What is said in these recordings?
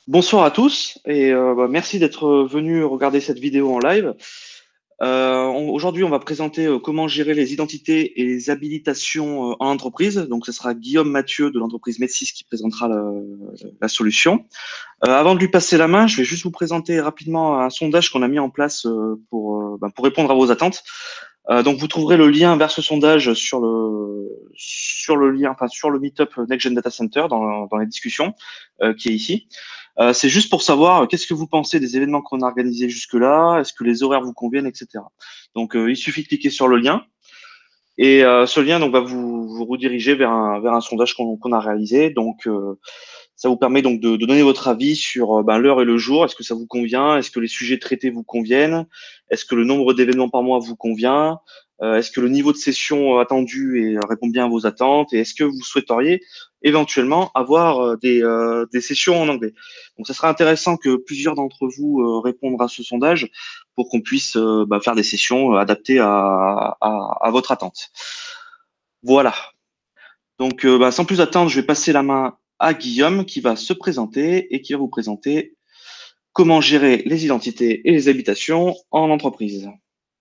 Bonsoir à tous et merci d'être venus regarder cette vidéo en live. Aujourd'hui, on va présenter comment gérer les identités et les habilitations en entreprise. Donc, ce sera Guillaume Mathieu de l'entreprise Med6 qui présentera la solution. Avant de lui passer la main, je vais juste vous présenter rapidement un sondage qu'on a mis en place pour répondre à vos attentes. Donc, vous trouverez le lien vers ce sondage sur le Meetup Next Gen Data Center dans les discussions qui est ici. C'est juste pour savoir qu'est-ce que vous pensez des événements qu'on a organisés jusque-là, est-ce que les horaires vous conviennent, etc. Donc, il suffit de cliquer sur le lien et ce lien donc va vous rediriger vers un sondage qu'on a réalisé. Donc, ça vous permet donc de donner votre avis sur l'heure et le jour. Est-ce que ça vous convient? Est-ce que les sujets traités vous conviennent? Est-ce que le nombre d'événements par mois vous convient? Est-ce que le niveau de session attendu répond bien à vos attentes? Et est-ce que vous souhaiteriez éventuellement avoir des sessions en anglais? Donc, ça sera intéressant que plusieurs d'entre vous répondent à ce sondage pour qu'on puisse faire des sessions adaptées à votre attente. Voilà. Donc, sans plus attendre, je vais passer la main à Guillaume qui va se présenter et qui va vous présenter comment gérer les identités et les habitations en entreprise.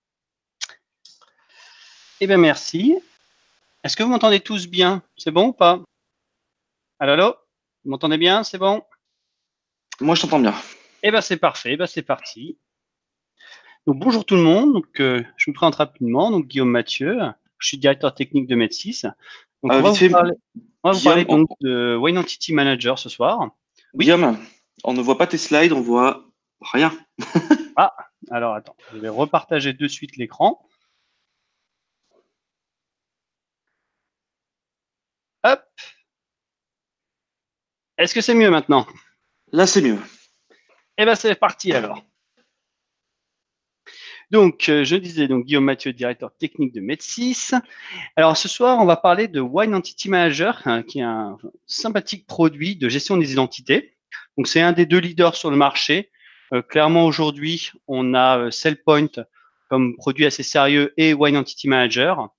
Eh bien, merci. Est-ce que vous m'entendez tous bien? C'est bon ou pas? Allô, allô? Vous m'entendez bien? C'est bon? Moi, je t'entends bien. Eh bien, c'est parfait. Eh bien, c'est parti. Donc, bonjour tout le monde. Donc, je me présente rapidement. Donc, Guillaume Mathieu. Je suis directeur technique de Med6. Donc, on va Vite fait, vous parler Guillaume, donc de Wine Entity Manager ce soir. Oui. Guillaume, on ne voit pas tes slides, on voit rien. Ah, alors attends, je vais repartager de suite l'écran. Hop. Est-ce que c'est mieux maintenant? Là, c'est mieux. Eh bien, c'est parti alors. Donc, je disais donc Guillaume Mathieu, directeur technique de Med6. Alors, ce soir, on va parler de Wine Entity Manager, qui est un sympathique produit de gestion des identités. Donc, c'est un des deux leaders sur le marché. Clairement, aujourd'hui, on a SellPoint comme produit assez sérieux et Wine Entity Manager,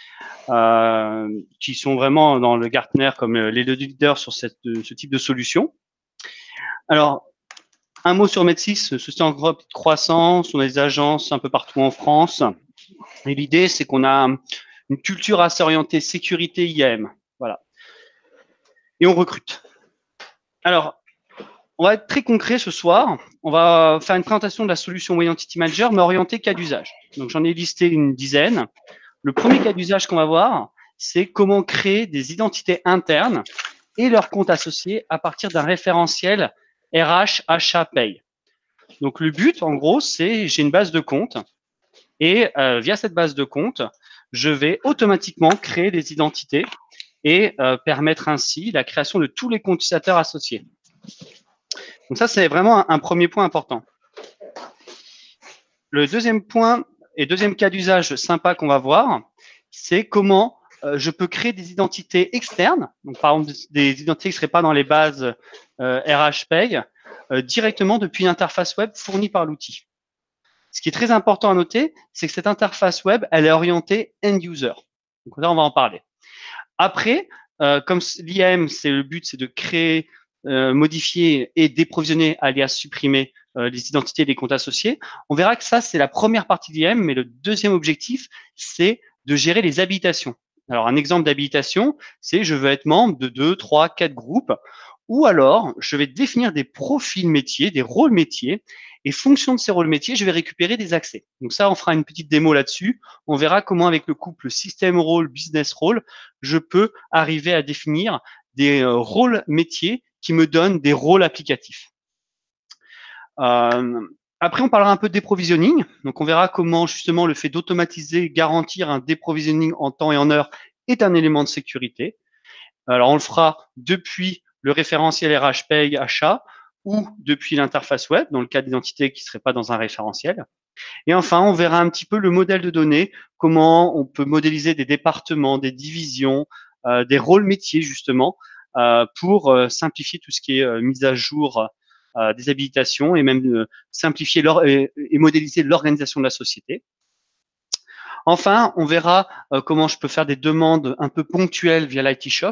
qui sont vraiment dans le Gartner comme les deux leaders sur ce type de solution. Alors, un mot sur Med6, société en croissance, on a des agences un peu partout en France. Et l'idée, c'est qu'on a une culture assez orientée sécurité IAM. Voilà. Et on recrute. Alors, on va être très concret ce soir. On va faire une présentation de la solution Wine Entity Manager, mais orientée cas d'usage. Donc, j'en ai listé une dizaine. Le premier cas d'usage qu'on va voir, c'est comment créer des identités internes et leurs comptes associés à partir d'un référentiel RH, achat, paye. Donc, le but, en gros, c'est j'ai une base de comptes et via cette base de comptes, je vais automatiquement créer des identités et permettre ainsi la création de tous les comptes utilisateurs associés. Donc ça, c'est vraiment un premier point important. Le deuxième point et deuxième cas d'usage sympa qu'on va voir, c'est comment je peux créer des identités externes, donc par exemple des identités qui ne seraient pas dans les bases RH Pay, directement depuis l'interface web fournie par l'outil. Ce qui est très important à noter, c'est que cette interface web, elle est orientée end-user. Donc là, on va en parler. Après, comme l'IAM, c'est le but, c'est de créer, modifier et déprovisionner, alias supprimer les identités des comptes associés. On verra que ça, c'est la première partie de l'IAM, mais le deuxième objectif, c'est de gérer les habilitations. Alors, un exemple d'habilitation, c'est je veux être membre de 2, 3, 4 groupes, ou alors je vais définir des profils métiers, des rôles métiers, et fonction de ces rôles métiers, je vais récupérer des accès. Donc ça, on fera une petite démo là-dessus. On verra comment avec le couple système rôle, business rôle, je peux arriver à définir des rôles métiers qui me donnent des rôles applicatifs. Après, on parlera un peu de déprovisioning. Donc, on verra comment justement le fait d'automatiser, garantir un déprovisioning en temps et en heure est un élément de sécurité. Alors, on le fera depuis le référentiel RH Pay achat ou depuis l'interface web, dans le cas d'identité qui ne serait pas dans un référentiel. Et enfin, on verra un petit peu le modèle de données, comment on peut modéliser des départements, des divisions, des rôles métiers justement, pour simplifier tout ce qui est mise à jour des habilitations et même simplifier et modéliser l'organisation de la société. Enfin, on verra comment je peux faire des demandes un peu ponctuelles via l'IT Shop.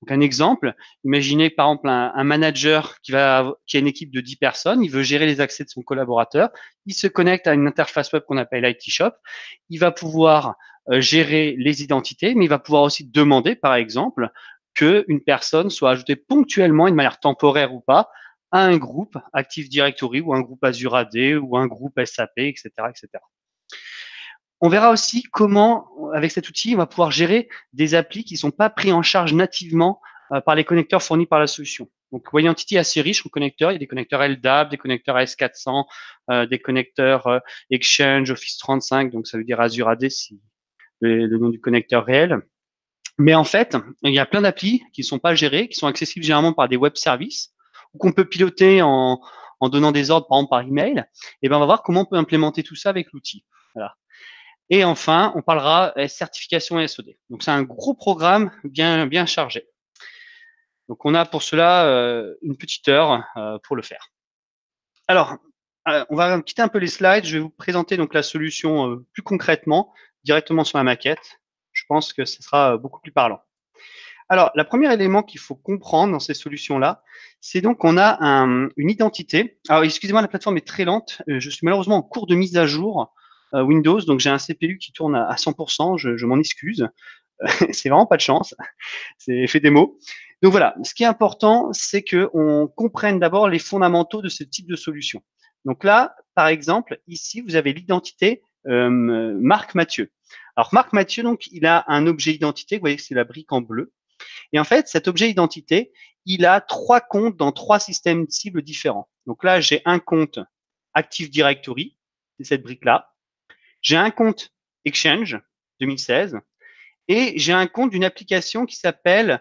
Donc, un exemple, imaginez par exemple un manager qui a une équipe de 10 personnes, il veut gérer les accès de son collaborateur, il se connecte à une interface web qu'on appelle IT Shop, il va pouvoir gérer les identités, mais il va pouvoir aussi demander, par exemple, qu'une personne soit ajoutée ponctuellement, de manière temporaire ou pas, à un groupe Active Directory ou un groupe Azure AD ou un groupe SAP, etc., etc. On verra aussi comment, avec cet outil, on va pouvoir gérer des applis qui ne sont pas pris en charge nativement par les connecteurs fournis par la solution. Donc, Entity est assez riche en connecteurs. Il y a des connecteurs LDAP, des connecteurs AS400, des connecteurs Exchange, Office 35, donc ça veut dire Azure AD, si le nom du connecteur réel. Mais en fait, il y a plein d'applis qui ne sont pas gérées, qui sont accessibles généralement par des web services, ou qu'on peut piloter en donnant des ordres, par exemple, par email. Et ben, on va voir comment on peut implémenter tout ça avec l'outil. Voilà. Et enfin, on parlera certification SOD. Donc, c'est un gros programme bien chargé. Donc, on a pour cela une petite heure pour le faire. Alors, on va quitter un peu les slides. Je vais vous présenter donc la solution plus concrètement, directement sur la maquette. Je pense que ce sera beaucoup plus parlant. Alors, le premier élément qu'il faut comprendre dans ces solutions-là, c'est donc qu'on a une identité. Alors, excusez-moi, la plateforme est très lente. Je suis malheureusement en cours de mise à jour Windows, donc j'ai un CPU qui tourne à 100%. Je m'en excuse. C'est vraiment pas de chance. C'est fait démo. Donc voilà, ce qui est important, c'est qu'on comprenne d'abord les fondamentaux de ce type de solution. Donc là, par exemple, ici, vous avez l'identité Marc Mathieu. Alors Marc Mathieu, donc, il a un objet identité. Vous voyez que c'est la brique en bleu. Et en fait, cet objet identité, il a 3 comptes dans 3 systèmes cibles différents. Donc là, j'ai un compte Active Directory, c'est cette brique-là. J'ai un compte Exchange 2016 et j'ai un compte d'une application qui s'appelle,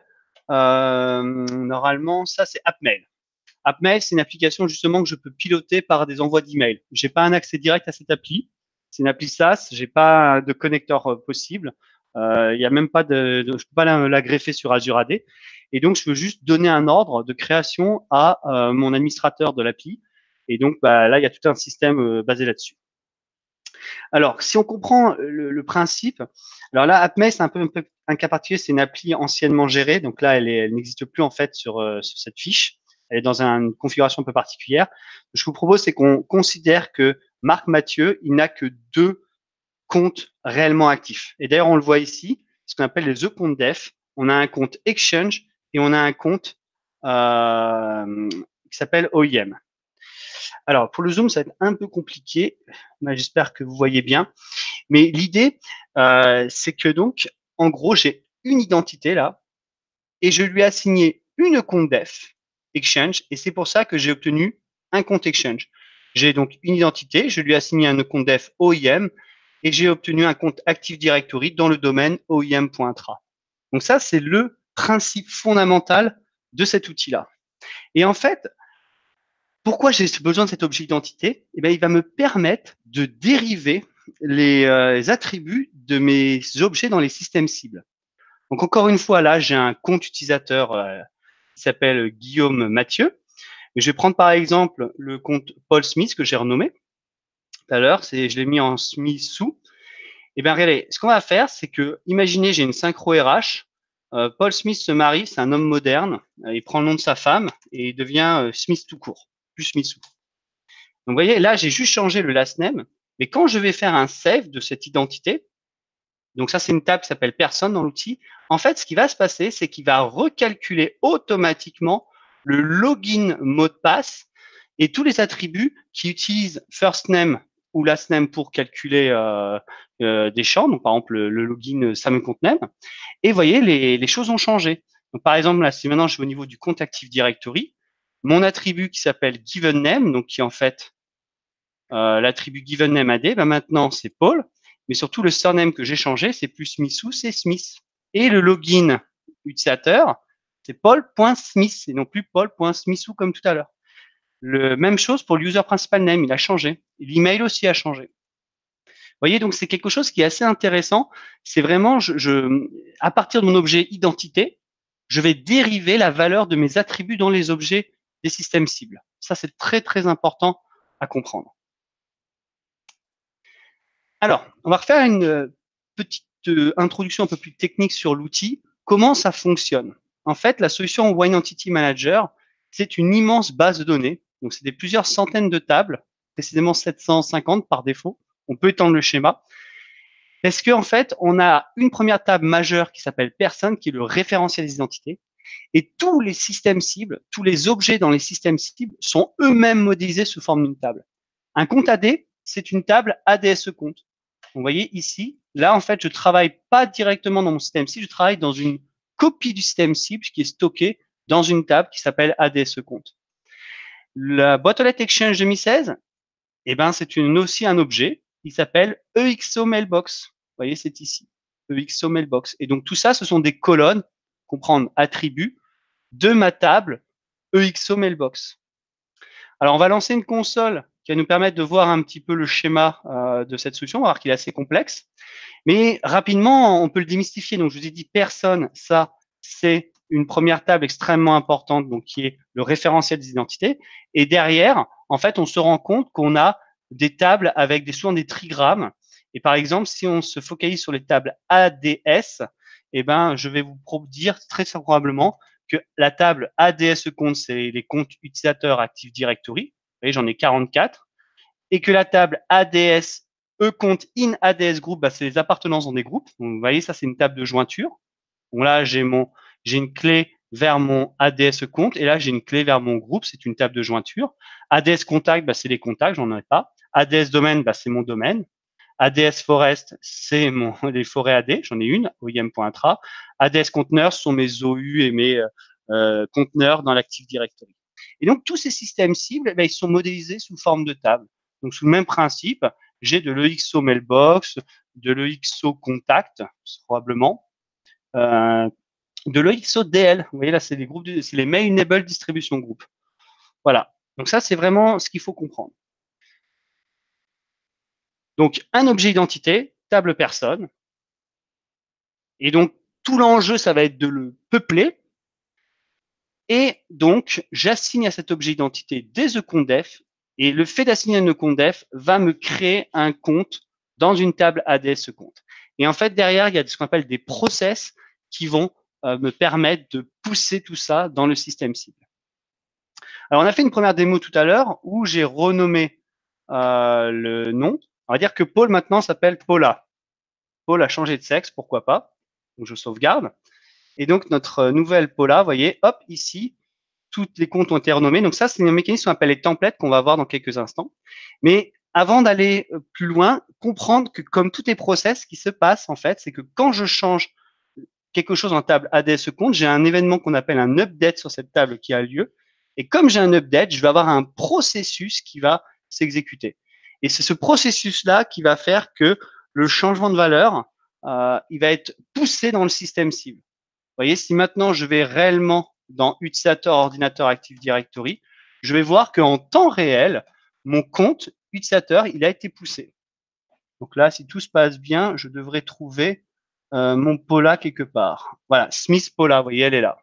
normalement, ça c'est AppMail. AppMail, c'est une application justement que je peux piloter par des envois d'email. J'ai pas un accès direct à cette appli. C'est une appli SaaS. J'ai pas de connecteur possible. Il y a même pas je peux pas la greffer sur Azure AD. Et donc, je veux juste donner un ordre de création à mon administrateur de l'appli. Et donc, bah, là, il y a tout un système basé là-dessus. Alors, si on comprend le principe, alors là, AppMail, c'est un peu un cas particulier. C'est une appli anciennement gérée. Donc là, elle n'existe plus en fait sur cette fiche. Elle est dans une configuration un peu particulière. Ce que je vous propose, c'est qu'on considère que Marc Mathieu, il n'a que 2 comptes réellement actifs. Et d'ailleurs, on le voit ici, ce qu'on appelle les The comptes def. On a un compte Exchange et on a un compte qui s'appelle OIM. Alors, pour le zoom, ça va être un peu compliqué, mais j'espère que vous voyez bien. Mais l'idée, c'est que donc, en gros, j'ai une identité là, et je lui ai assigné une compte def Exchange, et c'est pour ça que j'ai obtenu un compte Exchange. J'ai donc une identité, je lui ai assigné un compte def OIM, et j'ai obtenu un compte Active Directory dans le domaine oim.tra. Donc ça, c'est le principe fondamental de cet outil-là. Et en fait, pourquoi j'ai besoin de cet objet identité? Eh bien, il va me permettre de dériver les attributs de mes objets dans les systèmes cibles. Donc, encore une fois, là, j'ai un compte utilisateur qui s'appelle Guillaume Mathieu. Et je vais prendre par exemple le compte Paul Smith que j'ai renommé tout à l'heure. Je l'ai mis en Smith sous. Eh bien, regardez, ce qu'on va faire, c'est que, imaginez, j'ai une synchro RH. Paul Smith se marie, c'est un homme moderne. Il prend le nom de sa femme et il devient Smith tout court, plus Smith tout court. Donc, vous voyez, là, j'ai juste changé le last name. Mais quand je vais faire un save de cette identité, donc ça, c'est une table qui s'appelle personne dans l'outil. En fait, ce qui va se passer, c'est qu'il va recalculer automatiquement le login mot de passe et tous les attributs qui utilisent first name ou last name pour calculer des champs. Donc, par exemple, le login Sam compte name. Et vous voyez, les choses ont changé. Donc, par exemple, là, si maintenant je vais au niveau du compte Active Directory, mon attribut qui s'appelle given name, donc qui est en fait l'attribut given name AD, ben maintenant c'est Paul, mais surtout le surname que j'ai changé, c'est plus Smithou, c'est Smith. Et le login utilisateur, c'est paul.smith et non plus paul.smithou comme tout à l'heure. Même chose pour l'user principal name, il a changé. L'email aussi a changé. Vous voyez, donc c'est quelque chose qui est assez intéressant. C'est vraiment, à partir de mon objet identité, je vais dériver la valeur de mes attributs dans les objets des systèmes cibles. Ça, c'est très, très important à comprendre. Alors, on va refaire une petite introduction un peu plus technique sur l'outil. Comment ça fonctionne? en fait, la solution YNentity Manager, c'est une immense base de données. Donc, c'est plusieurs centaines de tables, précisément 750 par défaut. On peut étendre le schéma. Parce qu'en fait, on a une première table majeure qui s'appelle personne, qui est le référentiel des identités. Et tous les systèmes cibles, tous les objets dans les systèmes cibles sont eux-mêmes modélisés sous forme d'une table. Un compte AD, c'est une table ADSE compte. Vous voyez ici, là, en fait, je travaille pas directement dans mon système cible, je travaille dans une copie du système cible qui est stockée dans une table qui s'appelle ADSE compte. La boîte aux lettres Exchange 2016, eh ben, c'est aussi un objet qui s'appelle EXO Mailbox. Vous voyez, c'est ici, EXO Mailbox. Et donc, tout ça, ce sont des colonnes, comprendre attributs, de ma table EXO Mailbox. Alors, on va lancer une console qui va nous permettre de voir un petit peu le schéma de cette solution. On va voir qu'il est assez complexe. Mais rapidement, on peut le démystifier. Donc, je vous ai dit personne, ça, c'est une première table extrêmement importante, donc qui est le référentiel des identités. Et derrière, en fait, on se rend compte qu'on a des tables avec souvent des trigrammes. Et par exemple, si on se focalise sur les tables ADS, eh ben, je vais vous dire très probablement que la table ADS compte, c'est les comptes utilisateurs Active Directory. Vous voyez, j'en ai 44. Et que la table ADS compte in ADS group, bah, c'est les appartenances dans des groupes. Donc, vous voyez, ça, c'est une table de jointure. Donc là, j'ai une clé vers mon ADS compte et là, j'ai une clé vers mon groupe. C'est une table de jointure. ADS contact, bah, c'est les contacts, j'en ai pas. ADS domaine, bah, c'est mon domaine. ADS forest, c'est les forêts AD, j'en ai une, OIM.intra. ADS conteneurs sont mes OU et mes conteneurs dans l'Active Directory. Et donc, tous ces systèmes cibles, ils sont modélisés sous forme de table. Donc, sous le même principe, j'ai de l'EXO Mailbox, de l'EXO Contact, probablement, de l'EXO DL. Vous voyez, là, c'est c'est les Mail Enable Distribution Group. Voilà. Donc, ça, c'est vraiment ce qu'il faut comprendre. Donc, un objet identité, table personne. Et donc, tout l'enjeu, ça va être de le peupler. Et donc, j'assigne à cet objet identité des eContDef. Et le fait d'assigner un eContDef va me créer un compte dans une table ADS compte. Et en fait, derrière, il y a ce qu'on appelle des process qui vont me permettre de pousser tout ça dans le système cible. Alors, on a fait une première démo tout à l'heure où j'ai renommé le nom. On va dire que Paul maintenant s'appelle Paula. Paul a changé de sexe, pourquoi pas. Donc, je sauvegarde. Et donc, notre nouvelle Paula, vous voyez, hop, ici, tous les comptes ont été renommés. Donc ça, c'est un mécanisme qu'on appelle les templates qu'on va voir dans quelques instants. Mais avant d'aller plus loin, comprendre que comme tout est process, ce qui se passe, en fait, c'est que quand je change quelque chose en table ADS compte, j'ai un événement qu'on appelle un update sur cette table qui a lieu. Et comme j'ai un update, je vais avoir un processus qui va s'exécuter. Et c'est ce processus-là qui va faire que le changement de valeur, il va être poussé dans le système cible. Vous voyez, si maintenant je vais réellement dans utilisateur ordinateur Active Directory, je vais voir qu'en temps réel, mon compte utilisateur, il a été poussé. Donc là, si tout se passe bien, je devrais trouver mon Paula quelque part. Voilà, Smith Paula, vous voyez, elle est là.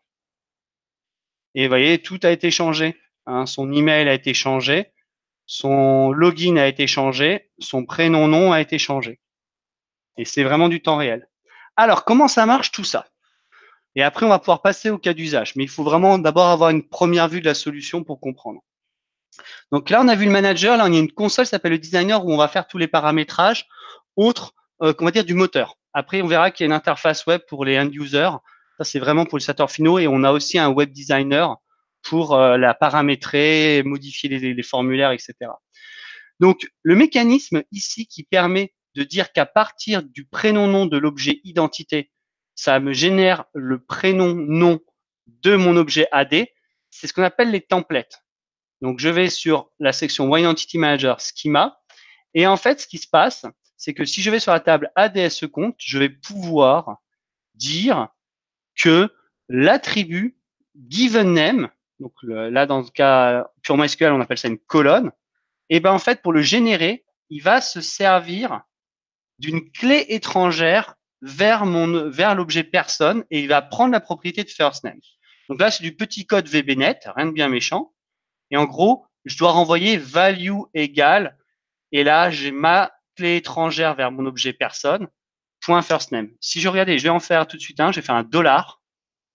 Et vous voyez, tout a été changé. Hein, son email a été changé, son login a été changé, son prénom nom a été changé. Et c'est vraiment du temps réel. Alors, comment ça marche tout ça? Et après, on va pouvoir passer au cas d'usage. Mais il faut vraiment d'abord avoir une première vue de la solution pour comprendre. Donc là, on a vu le manager. Là, on a une console qui s'appelle le designer où on va faire tous les paramétrages autres, qu'on va dire du moteur. Après, on verra qu'il y a une interface web pour les end users. Ça, c'est vraiment pour les utilisateurs finaux. Et on a aussi un web designer pour la paramétrer, modifier les formulaires, etc. Donc, le mécanisme ici qui permet de dire qu'à partir du prénom-nom de l'objet identité, ça me génère le prénom-nom de mon objet AD, c'est ce qu'on appelle les templates. Donc, je vais sur la section YEntity Manager Schema. Et en fait, ce qui se passe, c'est que si je vais sur la table ADS compte, je vais pouvoir dire que l'attribut given name, donc là, dans le cas purement SQL, on appelle ça une colonne, et ben en fait, pour le générer, il va se servir d'une clé étrangère vers l'objet personne et il va prendre la propriété de first name. Donc là, c'est du petit code VBNet, rien de bien méchant. Et en gros, je dois renvoyer value égale. Et là, j'ai ma clé étrangère vers mon objet personne, point first name. Si je regardais, je vais en faire tout de suite un, je vais faire un $.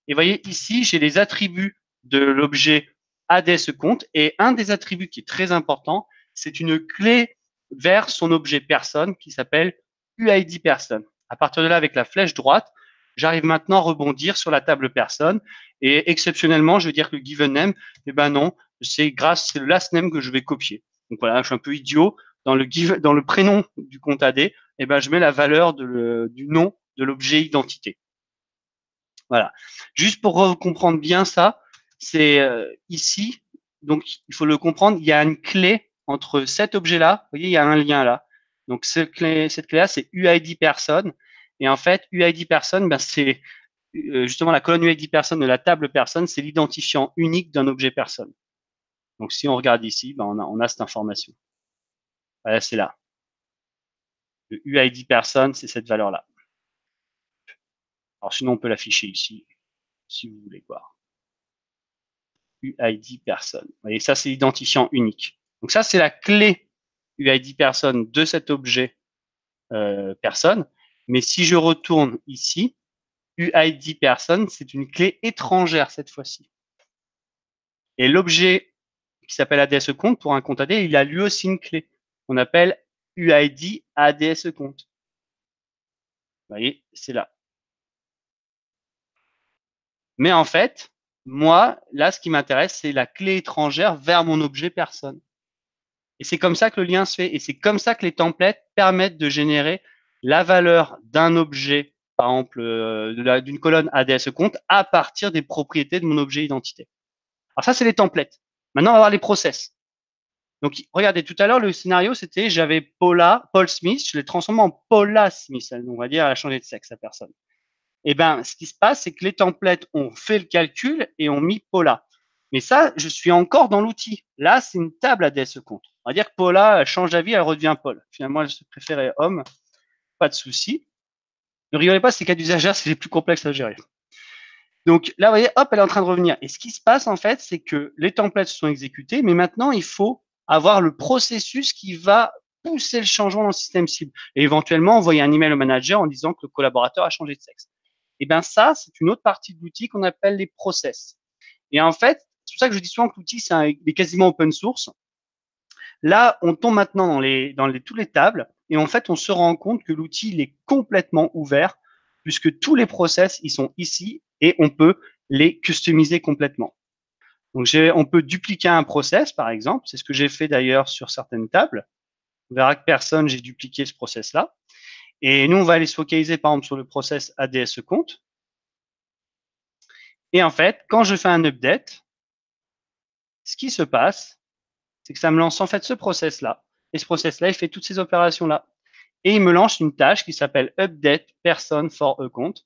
Et vous voyez ici, j'ai les attributs de l'objet ADSCompte et un des attributs qui est très important, c'est une clé vers son objet personne qui s'appelle UID personne. À partir de là, avec la flèche droite, j'arrive maintenant à rebondir sur la table personne et exceptionnellement, je vais dire que le given name, eh ben non, c'est le last name que je vais copier. Donc voilà, je suis un peu idiot. Dans le prénom du compte AD, eh ben je mets la valeur du nom de l'objet identité. Voilà. Juste pour comprendre bien ça, c'est ici, donc il faut le comprendre, il y a une clé entre cet objet-là, vous voyez, il y a un lien là. Donc cette clé-là, c'est UID personne. Et en fait, UID personne, ben, c'est justement la colonne UID personne de la table personne, c'est l'identifiant unique d'un objet personne. Donc si on regarde ici, ben, on a cette information. Voilà, c'est là. Le UID personne, c'est cette valeur-là. Alors sinon, on peut l'afficher ici, si vous voulez voir. UID personne. Vous voyez, ça, c'est l'identifiant unique. Donc ça, c'est la clé UID personne de cet objet personne. Mais si je retourne ici, UID personne, c'est une clé étrangère cette fois-ci. Et l'objet qui s'appelle ADSCompte, pour un compte AD, il a lui aussi une clé qu'on appelle UID ADSCompte. Vous voyez, c'est là. Mais en fait, moi, là, ce qui m'intéresse, c'est la clé étrangère vers mon objet personne. Et c'est comme ça que le lien se fait. Et c'est comme ça que les templates permettent de générer la valeur d'un objet, par exemple, d'une colonne ADSCompte à partir des propriétés de mon objet identité. Alors ça, c'est les templates. Maintenant, on va voir les process. Donc, regardez, tout à l'heure, le scénario, c'était j'avais Paul Smith, je l'ai transformé en Paula Smith. On va dire, elle a changé de sexe, la personne. Et ben, ce qui se passe, c'est que les templates ont fait le calcul et ont mis Paula. Mais ça, je suis encore dans l'outil. Là, c'est une table ADSCompte. On va dire que Paula elle change d'avis, elle redevient Paul. Finalement, elle se préférait homme, pas de souci. Ne rigolez pas, ces cas d'usage, c'est les plus complexes à gérer. Donc là, vous voyez, hop, elle est en train de revenir. Et ce qui se passe, en fait, c'est que les templates sont exécutés, mais maintenant, il faut avoir le processus qui va pousser le changement dans le système cible. Et éventuellement, envoyer un email au manager en disant que le collaborateur a changé de sexe. Et bien ça, c'est une autre partie de l'outil qu'on appelle les process. Et en fait, c'est pour ça que je dis souvent que l'outil, est quasiment open source. Là, on tombe maintenant dans toutes les tables et en fait, on se rend compte que l'outil, il est complètement ouvert puisque tous les process, ils sont ici et on peut les customiser complètement. Donc, on peut dupliquer un process, par exemple. C'est ce que j'ai fait d'ailleurs sur certaines tables. On verra que personne, j'ai dupliqué ce process-là. Et nous, on va aller se focaliser, par exemple, sur le process ADSCompte. Et en fait, quand je fais un update, ce qui se passe, c'est que ça me lance en fait ce process-là. Et ce process-là, il fait toutes ces opérations-là. Et il me lance une tâche qui s'appelle update person for a compte.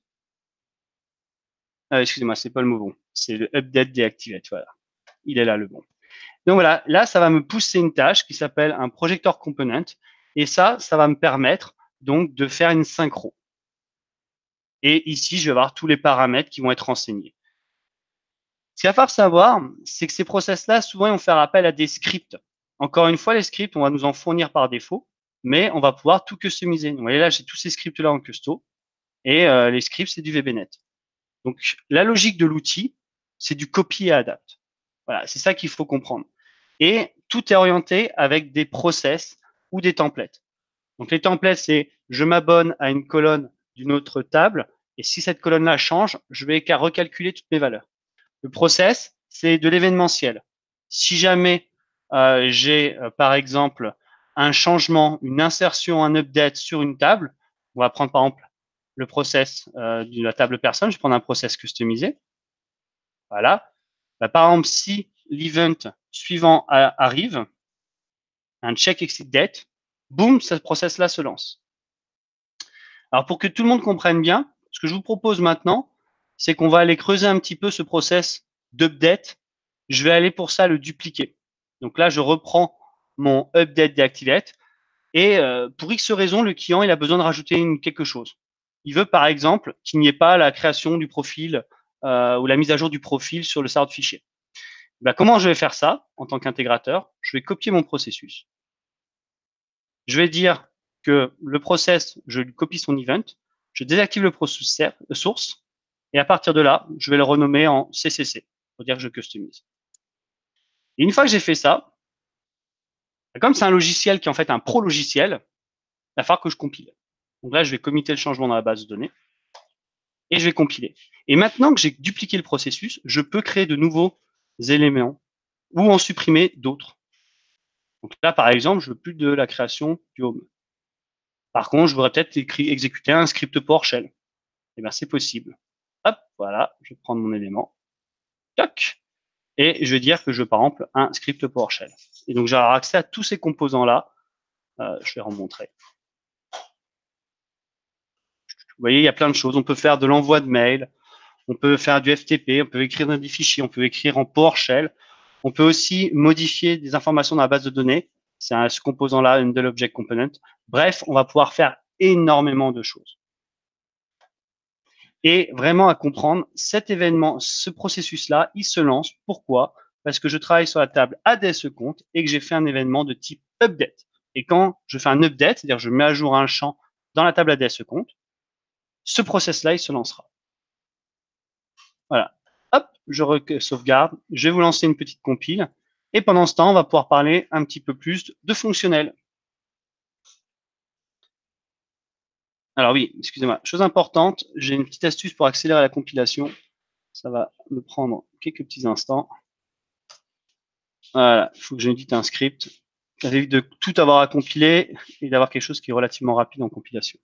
Excusez-moi, c'est pas le mot bon. C'est le update deactivate. Voilà. Il est là le bon. Donc voilà, là, ça va me pousser une tâche qui s'appelle un projector component. Et ça va me permettre donc de faire une synchro. Et ici, je vais avoir tous les paramètres qui vont être renseignés. Ce qu'il va falloir savoir, c'est que ces process-là, souvent, ils vont faire appel à des scripts. Encore une fois, les scripts, on va nous en fournir par défaut, mais on va pouvoir tout customiser. Donc, vous voyez là, j'ai tous ces scripts-là en custo, et les scripts, c'est du VBNet. Donc, la logique de l'outil, c'est du copy et adapt. Voilà, c'est ça qu'il faut comprendre. Et tout est orienté avec des process ou des templates. Donc, les templates, c'est je m'abonne à une colonne d'une autre table, et si cette colonne-là change, je vais qu'à recalculer toutes mes valeurs. Le process, c'est de l'événementiel. Si jamais j'ai, par exemple, un changement, une insertion, un update sur une table, on va prendre par exemple le process de la table personne, je vais prendre un process customisé. Voilà. Bah, par exemple, si l'event suivant arrive, un check exit date, boum, ce process-là se lance. Alors, pour que tout le monde comprenne bien, ce que je vous propose maintenant, c'est qu'on va aller creuser un petit peu ce process d'update. Je vais aller pour ça le dupliquer. Donc là, je reprends mon update deactivate et pour X raison, le client il a besoin de rajouter quelque chose. Il veut par exemple qu'il n'y ait pas la création du profil ou la mise à jour du profil sur le serveur de fichier. Ben, comment je vais faire ça en tant qu'intégrateur? Je vais copier mon processus. Je vais dire que le process, je lui copie son event, je désactive le process source Et à partir de là, je vais le renommer en CCC pour dire que je customise. Et une fois que j'ai fait ça, comme c'est un logiciel qui est en fait un pro logiciel, il va falloir que je compile. Donc là, je vais committer le changement dans la base de données et je vais compiler. Et maintenant que j'ai dupliqué le processus, je peux créer de nouveaux éléments ou en supprimer d'autres. Donc là, par exemple, je veux plus de la création du home. Par contre, je voudrais peut-être exécuter un script PowerShell. Et bien, c'est possible. Hop, voilà, je vais prendre mon élément. Toc. Et je vais dire que je veux, par exemple, un script PowerShell. Et donc, j'ai accès à tous ces composants-là. Je vais remontrer. Vous voyez, il y a plein de choses. On peut faire de l'envoi de mail, on peut faire du FTP, on peut écrire dans des fichiers, on peut écrire en PowerShell. On peut aussi modifier des informations dans la base de données. C'est ce composant-là, Handle Object Component. Bref, on va pouvoir faire énormément de choses. Et vraiment à comprendre, cet événement, ce processus-là, il se lance. Pourquoi? Parce que je travaille sur la table ADS compte et que j'ai fait un événement de type update. Et quand je fais un update, c'est-à-dire je mets à jour un champ dans la table ADS compte, ce process-là, il se lancera. Voilà. Hop, je sauvegarde. Je vais vous lancer une petite compile. Et pendant ce temps, on va pouvoir parler un petit peu plus de fonctionnel. Alors oui, excusez-moi. Chose importante, j'ai une petite astuce pour accélérer la compilation. Ça va me prendre quelques petits instants. Voilà, il faut que j'édite un script. Ça évite de tout avoir à compiler et d'avoir quelque chose qui est relativement rapide en compilation.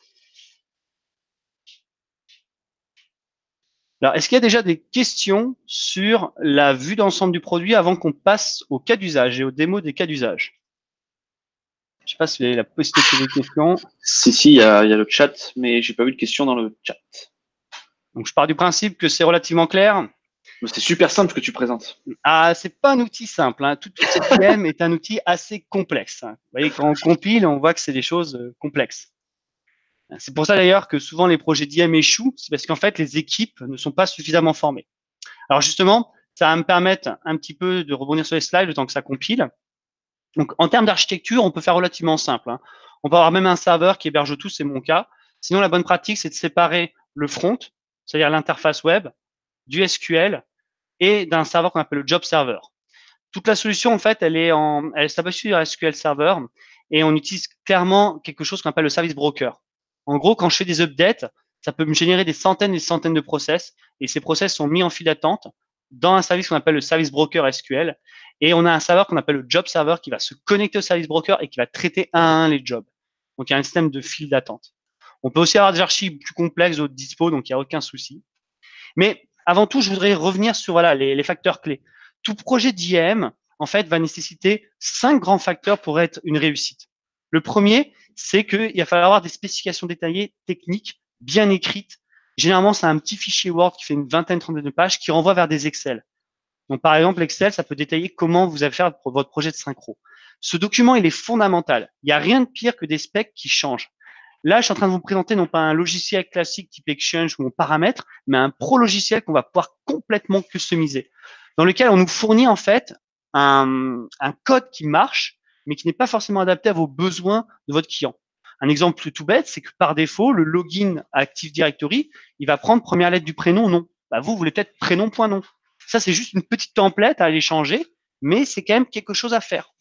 Alors, est-ce qu'il y a déjà des questions sur la vue d'ensemble du produit avant qu'on passe au cas d'usage et aux démos des cas d'usage? Je ne sais pas si vous avez la possibilité de poser des questions. Si, il y a le chat, mais j'ai pas vu de questions dans le chat. Donc, je pars du principe que c'est relativement clair. C'est super simple ce que tu présentes. Ah, c'est pas un outil simple. Hein. Toute cette IM est un outil assez complexe. Hein. Vous voyez, quand on compile, on voit que c'est des choses complexes. C'est pour ça d'ailleurs que souvent les projets d'IM échouent, c'est parce qu'en fait les équipes ne sont pas suffisamment formées. Alors justement, ça va me permettre un petit peu de rebondir sur les slides le temps que ça compile. Donc en termes d'architecture, on peut faire relativement simple. Hein. On peut avoir même un serveur qui héberge tout, c'est mon cas. Sinon, la bonne pratique, c'est de séparer le front, c'est-à-dire l'interface web, du SQL et d'un serveur qu'on appelle le job server. Toute la solution, en fait, elle est stable sur SQL Server et on utilise clairement quelque chose qu'on appelle le service broker. En gros, quand je fais des updates, ça peut me générer des centaines et des centaines de process et ces process sont mis en file d'attente dans un service qu'on appelle le service broker SQL et on a un serveur qu'on appelle le job server qui va se connecter au service broker et qui va traiter un à un les jobs. Donc, il y a un système de file d'attente. On peut aussi avoir des archives plus complexes, d'autres dispo, donc il n'y a aucun souci. Mais avant tout, je voudrais revenir sur voilà, les facteurs clés. Tout projet d'IAM, en fait, va nécessiter 5 grands facteurs pour être une réussite. Le premier, c'est qu'il va falloir avoir des spécifications détaillées, techniques, bien écrites. Généralement, c'est un petit fichier Word qui fait une vingtaine, trentaine de pages qui renvoie vers des Excel. Donc, par exemple, l'Excel, ça peut détailler comment vous allez faire pour votre projet de synchro. Ce document, il est fondamental. Il n'y a rien de pire que des specs qui changent. Là, je suis en train de vous présenter non pas un logiciel classique type Exchange ou on paramètre, mais un pro logiciel qu'on va pouvoir complètement customiser, dans lequel on nous fournit en fait un code qui marche, mais qui n'est pas forcément adapté à vos besoins de votre client. Un exemple tout bête, c'est que par défaut, le login Active Directory, il va prendre première lettre du prénom, nom. Bah, vous voulez peut-être prénom.nom. Ça, c'est juste une petite template à aller changer, mais c'est quand même quelque chose à faire.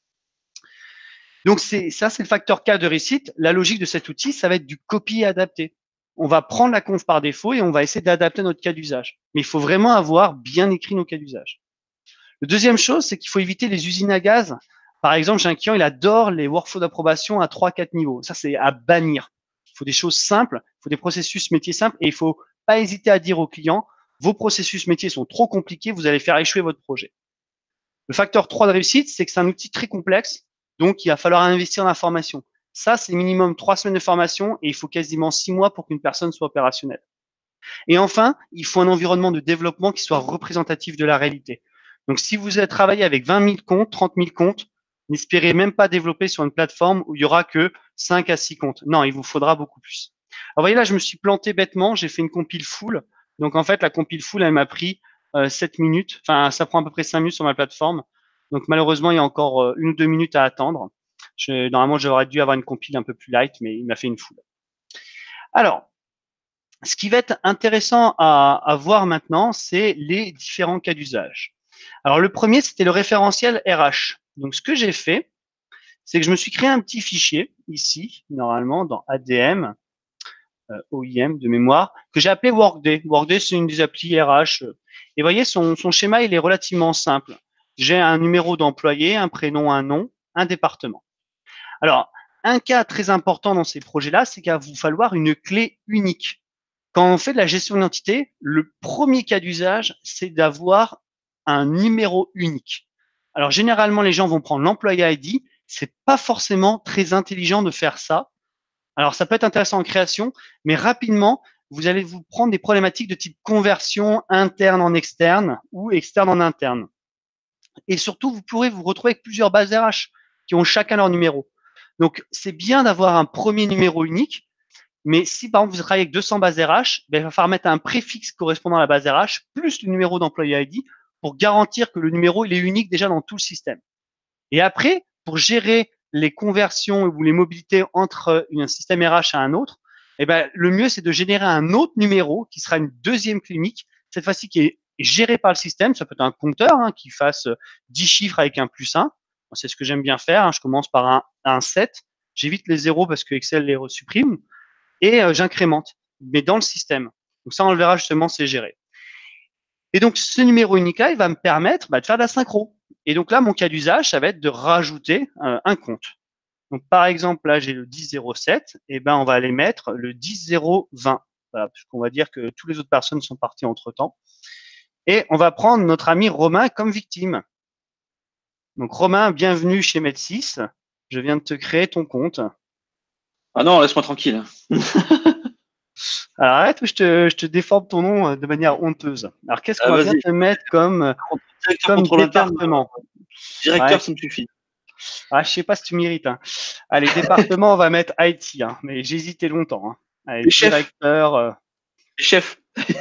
Donc, ça, c'est le facteur K de réussite. La logique de cet outil, ça va être du copy et adapté. On va prendre la conf par défaut et on va essayer d'adapter notre cas d'usage. Mais il faut vraiment avoir bien écrit nos cas d'usage. La deuxième chose, c'est qu'il faut éviter les usines à gaz. Par exemple, j'ai un client, il adore les workflows d'approbation à 3-4 niveaux. Ça, c'est à bannir. Il faut des choses simples, il faut des processus métiers simples et il faut pas hésiter à dire aux clients, vos processus métiers sont trop compliqués, vous allez faire échouer votre projet. Le facteur 3 de réussite, c'est que c'est un outil très complexe, donc il va falloir investir dans la formation. Ça, c'est minimum 3 semaines de formation et il faut quasiment 6 mois pour qu'une personne soit opérationnelle. Et enfin, il faut un environnement de développement qui soit représentatif de la réalité. Donc, si vous avez travaillé avec 20 000 comptes, 30 000 comptes, n'espérez même pas développer sur une plateforme où il y aura que 5 à 6 comptes. Non, il vous faudra beaucoup plus. Alors, vous voyez là, je me suis planté bêtement, j'ai fait une compile full. Donc, en fait, la compile full, elle m'a pris 7 minutes. Enfin, ça prend à peu près 5 minutes sur ma plateforme. Donc, malheureusement, il y a encore 1 ou 2 minutes à attendre. Normalement, j'aurais dû avoir une compile un peu plus light, mais il m'a fait une full. Alors, Ce qui va être intéressant à voir maintenant, c'est les différents cas d'usage. Alors, le premier, c'était le référentiel RH. Donc, ce que j'ai fait, c'est que je me suis créé un petit fichier ici, normalement, dans ADM, OIM de mémoire, que j'ai appelé Workday. Workday, c'est une des applis RH. Et vous voyez, son schéma, il est relativement simple. J'ai un numéro d'employé, un prénom, un nom, un département. Alors, un cas très important dans ces projets-là, c'est qu'il va vous falloir une clé unique. Quand on fait de la gestion d'identité, le premier cas d'usage, c'est d'avoir un numéro unique. Alors, généralement, les gens vont prendre l'employé ID. C'est pas forcément très intelligent de faire ça. Alors, ça peut être intéressant en création, mais rapidement, vous allez vous prendre des problématiques de type conversion interne en externe ou externe en interne. Et surtout, vous pourrez vous retrouver avec plusieurs bases RH qui ont chacun leur numéro. Donc, c'est bien d'avoir un premier numéro unique, mais si par exemple vous travaillez avec 200 bases RH, ben, il va falloir mettre un préfixe correspondant à la base RH plus le numéro d'employé ID pour garantir que le numéro il est unique déjà dans tout le système. Et après, pour gérer les conversions ou les mobilités entre un système RH et un autre, eh ben, le mieux, c'est de générer un autre numéro qui sera une deuxième clinique, cette fois-ci qui est géré par le système. Ça peut être un compteur qui fasse 10 chiffres avec un plus 1. C'est ce que j'aime bien faire. Je commence par un 7. J'évite les zéros parce que Excel les supprime et j'incrémente, mais dans le système. Donc ça, on le verra justement, c'est géré. Et donc, ce numéro unique-là, il va me permettre de faire de la synchro. Et donc là, mon cas d'usage, ça va être de rajouter un compte. Donc, par exemple, là, j'ai le 10,07. Et ben, on va aller mettre le 10,020. Voilà, puisqu'on va dire que toutes les autres personnes sont parties entre-temps. Et on va prendre notre ami Romain comme victime. Donc, Romain, bienvenue chez Med6. Je viens de te créer ton compte. Ah non, laisse-moi tranquille. Alors, arrête ou je te déforme ton nom de manière honteuse. Alors, qu'est-ce qu'on va bien Vas-y. te mettre Directeur comme contrôle interne, département? Ouais, directeur, ça me suffit. je sais pas si tu m'irrites. Allez, département, on va mettre IT, mais j'ai hésité longtemps. Allez, Les chefs, directeur, les chefs.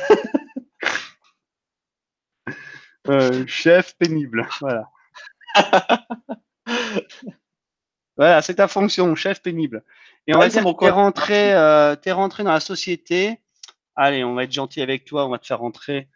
chef pénible. Voilà. Voilà, c'est ta fonction, chef pénible. Et on Ah va oui, c'est dire mon que code. t'es rentré dans la société. Allez, on va être gentil avec toi, on va te faire rentrer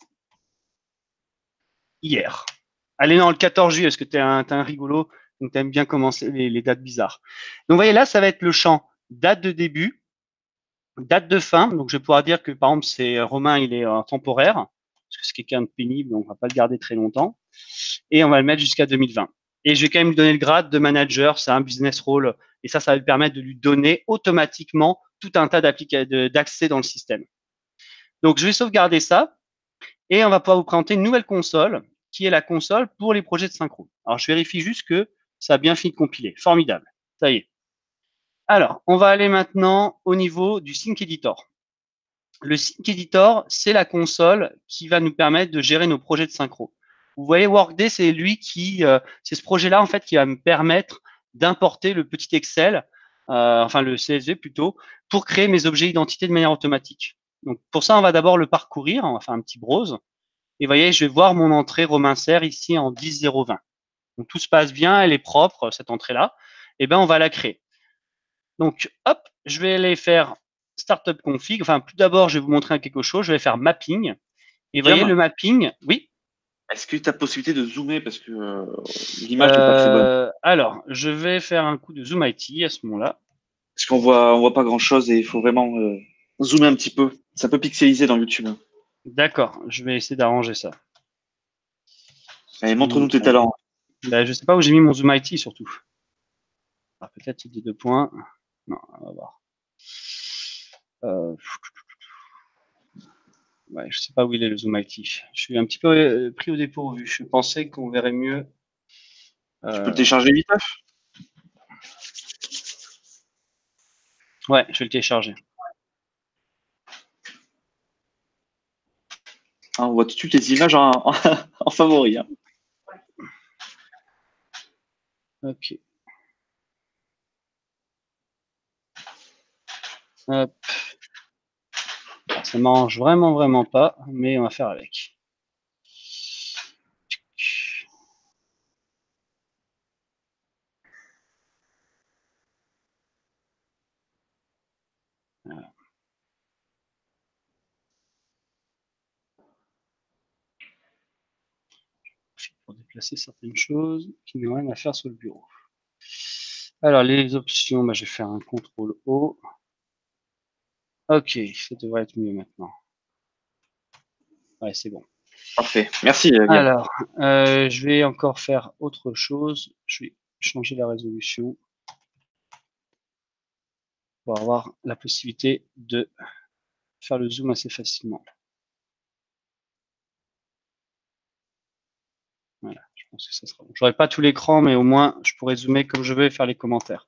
hier. Allez, non, le 14 juillet, parce que t'es un rigolo, donc t'aimes bien commencer les dates bizarres. Donc, vous voyez, là, ça va être le champ date de début, date de fin. Donc, je vais pouvoir dire que, par exemple, c'est Romain, il est temporaire, parce que c'est quelqu'un de pénible, donc on va pas le garder très longtemps. Et on va le mettre jusqu'à 2020. Et je vais quand même lui donner le grade de manager, c'est un business role, et ça va lui permettre de lui donner automatiquement tout un tas d'accès dans le système. Donc, je vais sauvegarder ça, et on va pouvoir vous présenter une nouvelle console, qui est la console pour les projets de synchro. Alors, je vérifie juste que ça a bien fini de compiler. Formidable. Ça y est. Alors, on va aller maintenant au niveau du Sync Editor. Le Sync Editor, c'est la console qui va nous permettre de gérer nos projets de synchro. Vous voyez, Workday, c'est c'est ce projet-là en fait qui va me permettre d'importer le petit Excel, enfin le CSV plutôt, pour créer mes objets identités de manière automatique. Donc pour ça, on va d'abord le parcourir, on va faire un petit browse. Et vous voyez, je vais voir mon entrée Romain Serre ici en 10.020. Donc tout se passe bien, elle est propre, cette entrée-là. Et ben on va la créer. Donc hop, je vais aller faire Startup Config. Enfin, tout d'abord, je vais vous montrer quelque chose. Je vais faire Mapping. Et vous voyez, le Guillaume, mapping, oui. est-ce que tu as possibilité de zoomer parce que l'image n'est pas très bonne? Alors, je vais faire un coup de Zoom IT à ce moment-là. Parce qu'on voit pas grand-chose et il faut vraiment zoomer un petit peu. Ça peut pixeliser dans YouTube. D'accord, je vais essayer d'arranger ça. Allez, Zoom montre-nous tes IT. talents. Ben, je sais pas où j'ai mis mon Zoom IT surtout. Alors, peut-être c'est des 2 points. Non, on va voir. Euh, ouais, je sais pas où il est le Zoom IT. Je suis un petit peu pris au dépourvu. Je pensais qu'on verrait mieux. Tu peux le Euh, télécharger vite. ouais, je vais le télécharger. Hein, on voit tout de suite les images en favori. Hein. Ok. Hop. Ça m'arrange vraiment, vraiment pas, mais on va faire avec. déplacer certaines choses qui n'ont rien à faire sur le bureau. Alors, les options, bah, je vais faire un CTRL-O. Ok, ça devrait être mieux maintenant. Ouais, c'est bon. Parfait. Merci, Guillaume. Alors, je vais encore faire autre chose. Je vais changer la résolution pour avoir la possibilité de faire le zoom assez facilement. Voilà, je pense que ça sera bon. J'aurai pas tout l'écran, mais au moins, je pourrai zoomer comme je veux et faire les commentaires.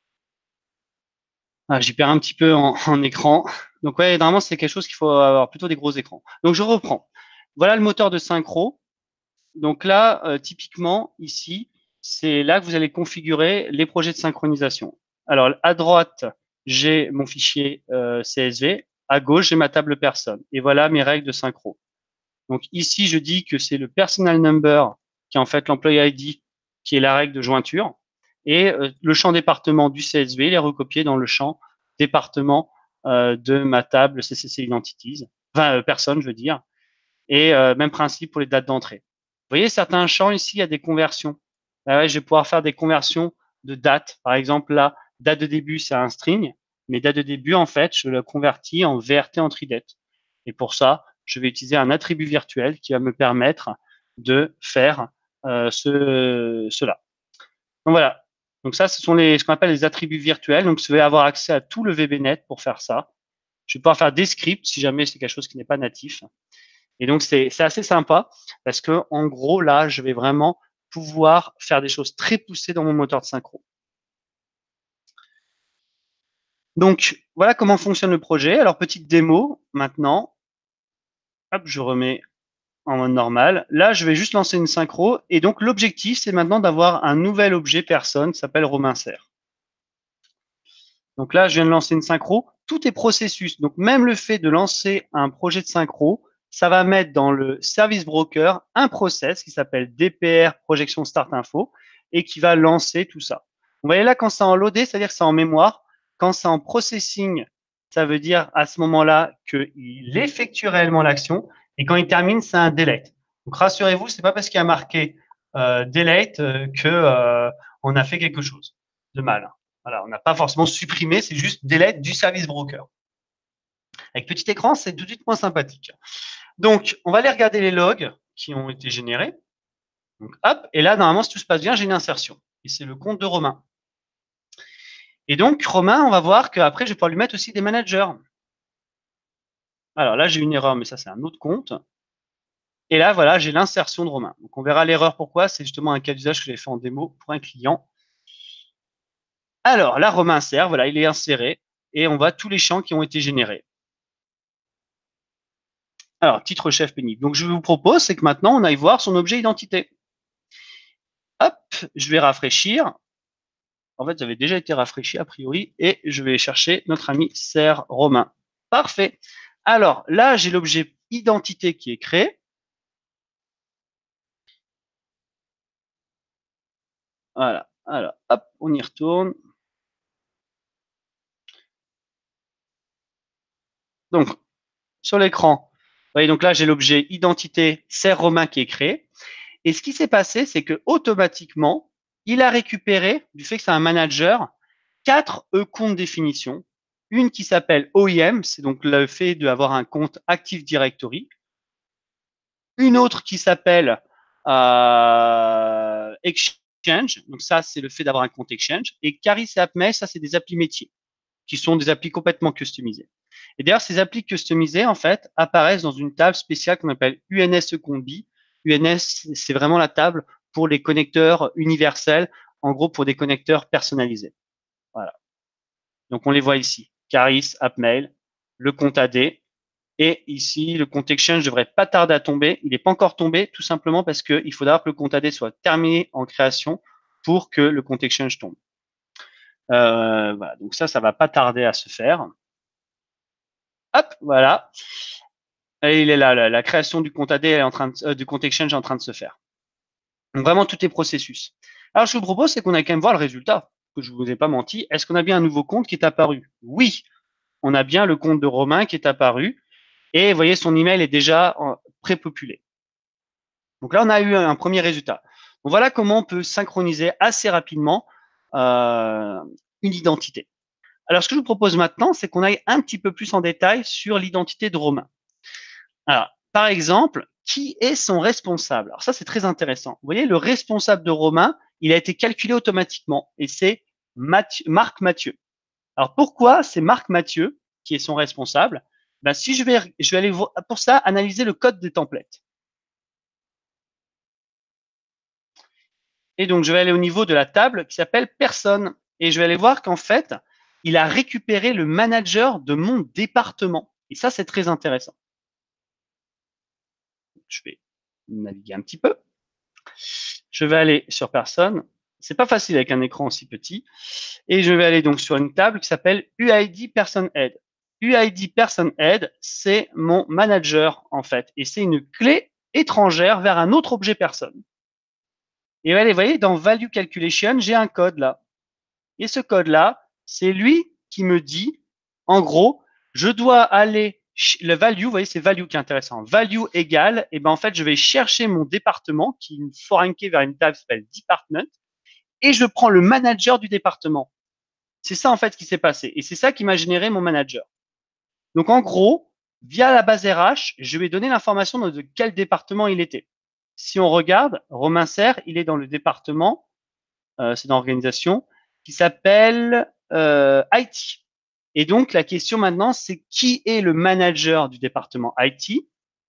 Ah, j'y perds un petit peu en écran. Donc ouais, normalement, c'est quelque chose qu'il faut avoir plutôt des gros écrans. Donc je reprends. Voilà le moteur de synchro. Donc là, typiquement, ici, c'est là que vous allez configurer les projets de synchronisation. Alors, à droite, j'ai mon fichier CSV. À gauche, j'ai ma table personne. Et voilà mes règles de synchro. Donc ici, je dis que c'est le personal number, qui est en fait l'employee ID, qui est la règle de jointure. Et le champ département du CSV, il est recopié dans le champ département de ma table CCC Identities. Enfin, personne, je veux dire. Et même principe pour les dates d'entrée. Vous voyez, certains champs ici, il y a des conversions. Là, ouais, je vais pouvoir faire des conversions de dates. Par exemple, là, date de début, c'est un string. Mais date de début, en fait, je le convertis en VRT entry date. Et pour ça, je vais utiliser un attribut virtuel qui va me permettre de faire cela. Donc voilà. Donc ça, ce sont ce qu'on appelle les attributs virtuels. Donc je vais avoir accès à tout le VBNet pour faire ça. Je vais pouvoir faire des scripts si jamais c'est quelque chose qui n'est pas natif. Et donc, c'est assez sympa parce que, en gros, là, je vais vraiment pouvoir faire des choses très poussées dans mon moteur de synchro. Donc, voilà comment fonctionne le projet. Alors, petite démo maintenant. Hop, je remets en mode normal. Là, je vais juste lancer une synchro. Et donc, l'objectif, c'est maintenant d'avoir un nouvel objet personne qui s'appelle Romain Serre. Donc là, je viens de lancer une synchro. Tout est processus. Donc, même le fait de lancer un projet de synchro, ça va mettre dans le service broker un process qui s'appelle DPR Projection Start Info et qui va lancer tout ça. Vous voyez là, quand c'est en loadé, c'est-à-dire que c'est en mémoire. Quand c'est en processing, ça veut dire à ce moment-là qu'il effectue réellement l'action. Et quand il termine, c'est un delete. Donc, rassurez-vous, c'est pas parce qu'il y a marqué delete que on a fait quelque chose de mal. Voilà, on n'a pas forcément supprimé, c'est juste delete du service broker. Avec petit écran, c'est tout de suite moins sympathique. Donc, on va aller regarder les logs qui ont été générés. Donc, hop, et là, normalement, si tout se passe bien, j'ai une insertion. Et c'est le compte de Romain. Et donc, Romain, on va voir qu'après, je vais pouvoir lui mettre aussi des managers. Alors là, j'ai une erreur, mais ça, c'est un autre compte. Et là, voilà, j'ai l'insertion de Romain. Donc, on verra l'erreur pourquoi. C'est justement un cas d'usage que j'ai fait en démo pour un client. Alors, là, Romain insère, voilà, il est inséré. Et on voit tous les champs qui ont été générés. Alors, titre chef pénible. Donc, je vous propose, c'est que maintenant, on aille voir son objet identité. Hop, je vais rafraîchir. En fait, j'avais déjà été rafraîchi a priori. Et je vais chercher notre ami Serre Romain. Parfait. Alors, là, j'ai l'objet identité qui est créé. Voilà. Alors, hop, on y retourne. Donc, sur l'écran, vous voyez, donc là, j'ai l'objet identité Serre Romain qui est créé. Et ce qui s'est passé, c'est que automatiquement, il a récupéré, du fait que c'est un manager, 4 comptes définition. Une qui s'appelle OEM, c'est donc le fait d'avoir un compte Active Directory. Une autre qui s'appelle Exchange, donc ça, c'est le fait d'avoir un compte Exchange. Et Caris et AppMail, ça, c'est des applis métiers, qui sont des applis complètement customisées. Et d'ailleurs, ces applis customisées, en fait, apparaissent dans une table spéciale qu'on appelle UNS Combi. UNS, c'est vraiment la table pour les connecteurs universels, en gros pour des connecteurs personnalisés. Voilà. Donc, on les voit ici. Caris, AppMail, le compte AD. Et ici, le compte Exchange ne devrait pas tarder à tomber. Il n'est pas encore tombé, tout simplement parce qu'il faudra que le compte AD soit terminé en création pour que le compte Exchange tombe. Voilà. Donc ça va pas tarder à se faire. Hop, voilà. Et il est là, la création du compte AD est en train du compte Exchange est en train de se faire. Donc vraiment, tout est processus. Alors, ce que je vous propose, c'est qu'on a quand même voir le résultat, que je ne vous ai pas menti. Est-ce qu'on a bien un nouveau compte qui est apparu? Oui, on a bien le compte de Romain qui est apparu. Et vous voyez, son email est déjà pré-populé. Donc là, on a eu un premier résultat. Donc, voilà comment on peut synchroniser assez rapidement une identité. Alors, ce que je vous propose maintenant, c'est qu'on aille un petit peu plus en détail sur l'identité de Romain. Alors, par exemple, qui est son responsable? Alors ça, c'est très intéressant. Vous voyez, le responsable de Romain, il a été calculé automatiquement et c'est Marc Mathieu. Alors, pourquoi c'est Marc Mathieu qui est son responsable? Ben, si je vais aller pour ça analyser le code des templates. Et donc, je vais aller au niveau de la table qui s'appelle personne. Et je vais aller voir qu'en fait, il a récupéré le manager de mon département. Et ça, c'est très intéressant. Je vais naviguer un petit peu. Je vais aller sur personne. C'est pas facile avec un écran aussi petit. Et je vais aller donc sur une table qui s'appelle UID Person Head. UID Person Head, c'est mon manager en fait. Et c'est une clé étrangère vers un autre objet personne. Et allez, vous voyez, dans Value Calculation, j'ai un code là. Et ce code-là, c'est lui qui me dit, en gros, je dois aller, le value, vous voyez, c'est value qui est intéressant. Value égale, et ben en fait, je vais chercher mon département qui est foranké vers une table qui s'appelle Department et je prends le manager du département. C'est ça en fait qui s'est passé et c'est ça qui m'a généré mon manager. Donc en gros, via la base RH, je vais donner l'information de quel département il était. Si on regarde, Romain Serre, il est dans le département, c'est dans l'organisation, qui s'appelle IT. Et donc, la question maintenant, c'est qui est le manager du département IT?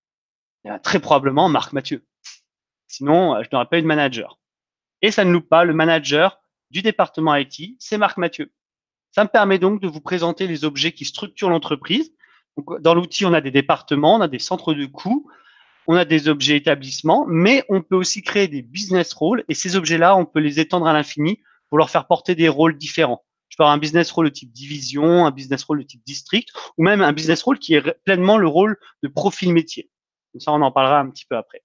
Très probablement Marc Mathieu. Sinon, je n'aurais pas eu de manager. Et ça ne loupe pas, le manager du département IT, c'est Marc Mathieu. Ça me permet donc de vous présenter les objets qui structurent l'entreprise. Donc, dans l'outil, on a des départements, on a des centres de coûts, on a des objets établissements, mais on peut aussi créer des business roles et ces objets-là, on peut les étendre à l'infini pour leur faire porter des rôles différents. Je peux avoir un business role de type division, un business role de type district, ou même un business role qui est pleinement le rôle de profil métier. Donc ça, on en parlera un petit peu après.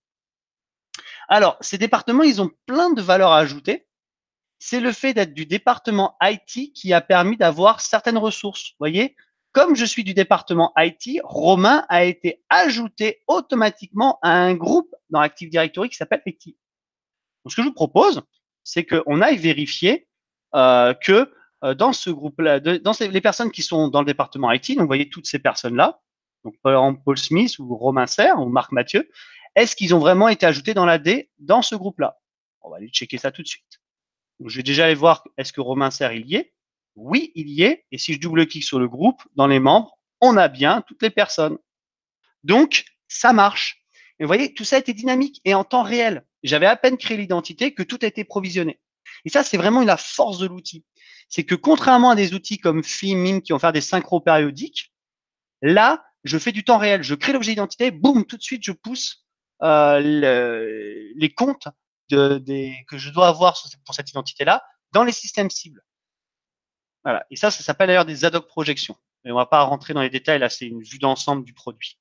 Alors, ces départements, ils ont plein de valeurs à ajouter. C'est le fait d'être du département IT qui a permis d'avoir certaines ressources. Vous voyez, comme je suis du département IT, Romain a été ajouté automatiquement à un groupe dans Active Directory qui s'appelle IT. Donc, ce que je vous propose, c'est qu'on aille vérifier que dans ce groupe-là, les personnes qui sont dans le département IT, donc vous voyez toutes ces personnes-là, donc par exemple Paul Smith ou Romain Serre ou Marc Mathieu, est-ce qu'ils ont vraiment été ajoutés dans l'AD dans ce groupe-là? On va aller checker ça tout de suite. Donc, je vais déjà aller voir, est-ce que Romain Serre, il y est? Oui, il y est. Et si je double-clique sur le groupe, dans les membres, on a bien toutes les personnes. Donc, ça marche. Et vous voyez, tout ça a été dynamique et en temps réel. J'avais à peine créé l'identité que tout a été provisionné. Et ça, c'est vraiment la force de l'outil. C'est que contrairement à des outils comme Fim, Mime qui vont faire des synchros périodiques, là, je fais du temps réel. Je crée l'objet d'identité, boum, tout de suite, je pousse les comptes que je dois avoir pour cette identité-là dans les systèmes cibles. Voilà. Et ça s'appelle d'ailleurs des ad hoc projections. Mais on ne va pas rentrer dans les détails, là, c'est une vue d'ensemble du produit.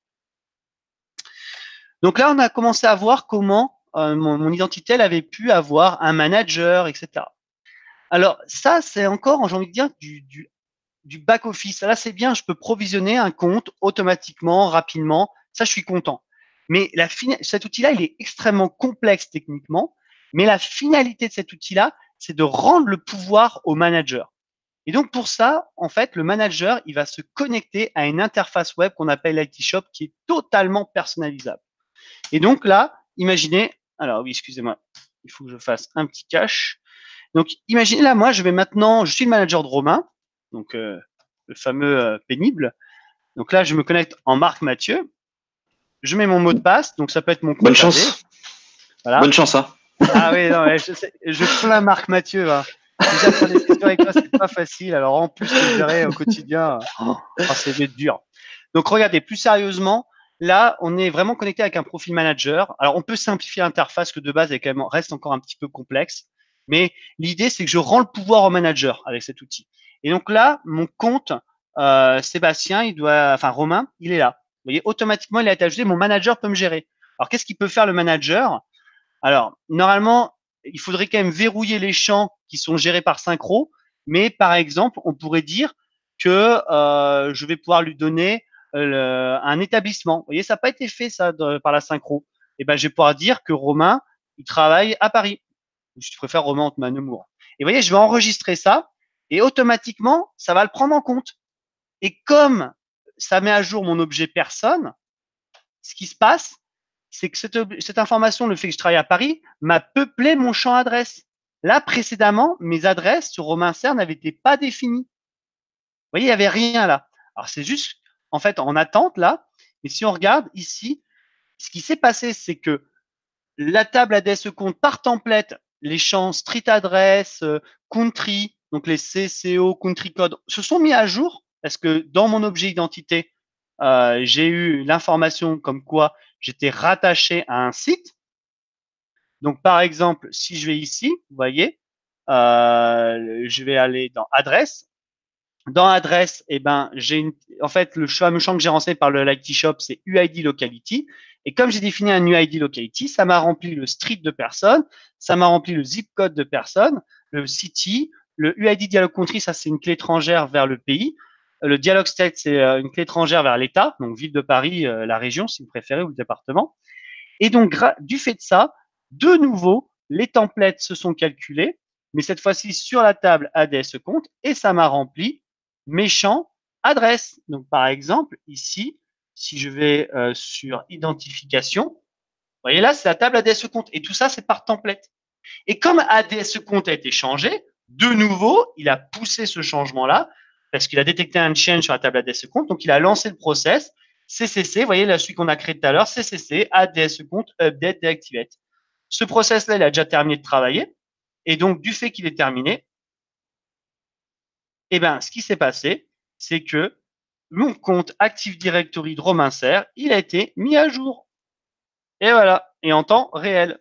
Donc là, on a commencé à voir comment mon identité, elle avait pu avoir un manager, etc. Alors ça, c'est encore, j'ai envie de dire, du back-office. Là, c'est bien, je peux provisionner un compte automatiquement, rapidement. Ça, je suis content. Mais cet outil-là, il est extrêmement complexe techniquement. Mais la finalité de cet outil-là, c'est de rendre le pouvoir au manager. Et donc, pour ça, en fait, le manager, il va se connecter à une interface web qu'on appelle IT Shop qui est totalement personnalisable. Et donc là, imaginez, alors oui, excusez-moi, il faut que je fasse un petit cache. Donc, imaginez là, moi, je suis le manager de Romain, donc le fameux pénible. Donc là, je me connecte en Marc Mathieu. Je mets mon mot de passe, donc ça peut être mon compte. Bonne chance. Voilà. Bonne chance, hein. Ah oui, non, mais je plains Marc Mathieu. Hein. Déjà, faire des questions avec toi, c'est pas facile. Alors, en plus, le gérer au quotidien, c'est dur. Donc, regardez, plus sérieusement, là, on est vraiment connecté avec un profil manager. Alors, on peut simplifier l'interface que de base, elle reste encore un petit peu complexe. Mais l'idée, c'est que je rends le pouvoir au manager avec cet outil. Et donc là, mon compte, Sébastien, Romain, il est là. Vous voyez, automatiquement, il a été ajouté. Mon manager peut me gérer. Alors, qu'est-ce qu'il peut faire le manager? Alors, normalement, il faudrait quand même verrouiller les champs qui sont gérés par Synchro. Mais par exemple, on pourrait dire que je vais pouvoir lui donner un établissement. Vous voyez, ça n'a pas été fait ça par la Synchro. Et ben, je vais pouvoir dire que Romain, il travaille à Paris. Si tu préfères, Romain Antman Nemours. Et vous voyez, je vais enregistrer ça et automatiquement, ça va le prendre en compte. Et comme ça met à jour mon objet personne, ce qui se passe, c'est que cette information, le fait que je travaille à Paris, m'a peuplé mon champ adresse. Là, précédemment, mes adresses sur Romain Serre n'avaient été pas définies. Vous voyez, il n'y avait rien là. Alors, c'est juste, en fait, en attente là. Mais si on regarde ici, ce qui s'est passé, c'est que la table ADS compte par template les champs street address, country, donc les CCO, country code, se sont mis à jour parce que dans mon objet identité, j'ai eu l'information comme quoi j'étais rattaché à un site. Donc, par exemple, si je vais ici, vous voyez, je vais aller dans adresse. Dans adresse, eh ben, en fait, le fameux champ que j'ai renseigné par le Lighty Shop, c'est UID Locality. Et comme j'ai défini un UID Locality, ça m'a rempli le street de personne, ça m'a rempli le zip code de personne, le city, le UID Dialog Country, ça c'est une clé étrangère vers le pays. Le Dialog State, c'est une clé étrangère vers l'État, donc ville de Paris, la région, si vous préférez, ou le département. Et donc, du fait de ça, de nouveau, les templates se sont calculés, mais cette fois-ci sur la table ADS compte, et ça m'a rempli mes champs adresse. Donc, par exemple, ici, si je vais sur identification, vous voyez là, c'est la table ADS compte. Et tout ça, c'est par template. Et comme ADS compte a été changé, de nouveau, il a poussé ce changement-là parce qu'il a détecté un change sur la table ADS compte. Donc, il a lancé le process CCC. Vous voyez là, celui qu'on a créé tout à l'heure, CCC, ADS compte, update, deactivate. Ce process-là, il a déjà terminé de travailler. Et donc, du fait qu'il est terminé, eh ben, ce qui s'est passé, c'est que mon compte Active Directory de Romain Serre, il a été mis à jour. Et voilà, et en temps réel.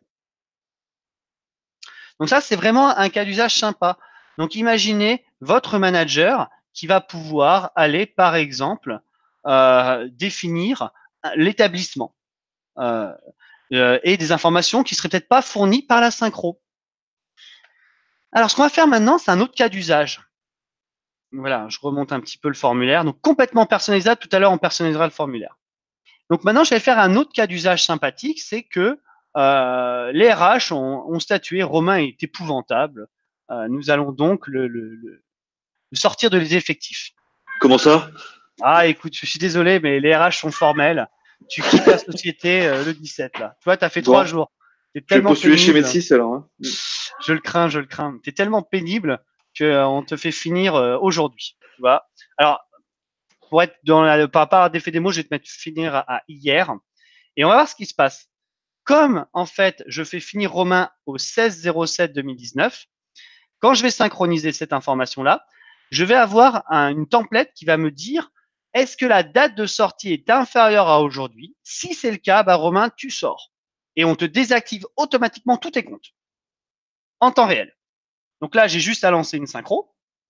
Donc ça, c'est vraiment un cas d'usage sympa. Donc imaginez votre manager qui va pouvoir aller, par exemple, définir l'établissement et des informations qui seraient peut-être pas fournies par la synchro. Alors, ce qu'on va faire maintenant, c'est un autre cas d'usage. Voilà, je remonte un petit peu le formulaire. Donc, complètement personnalisable. Tout à l'heure, on personnalisera le formulaire. Donc, maintenant, je vais faire un autre cas d'usage sympathique. C'est que les RH ont statué, Romain est épouvantable. Nous allons donc le sortir de les effectifs. Comment ça? Ah, écoute, je suis désolé, mais les RH sont formels. Tu quittes la société le 17, là. Tu vois, tu as fait 3 jours. Je vais postuler chez Métis, alors. Hein. Je le crains. Tu es tellement pénible qu'on te fait finir aujourd'hui. Tu vois. Alors, pour être par rapport à d'effet démo, je vais te mettre finir à hier. Et on va voir ce qui se passe. Comme, en fait, je fais finir Romain au 16/07/2019, quand je vais synchroniser cette information-là, je vais avoir une template qui va me dire est-ce que la date de sortie est inférieure à aujourd'hui? Si c'est le cas, bah, Romain, tu sors. Et on te désactive automatiquement tous tes comptes en temps réel. Donc là, j'ai juste à lancer une synchro.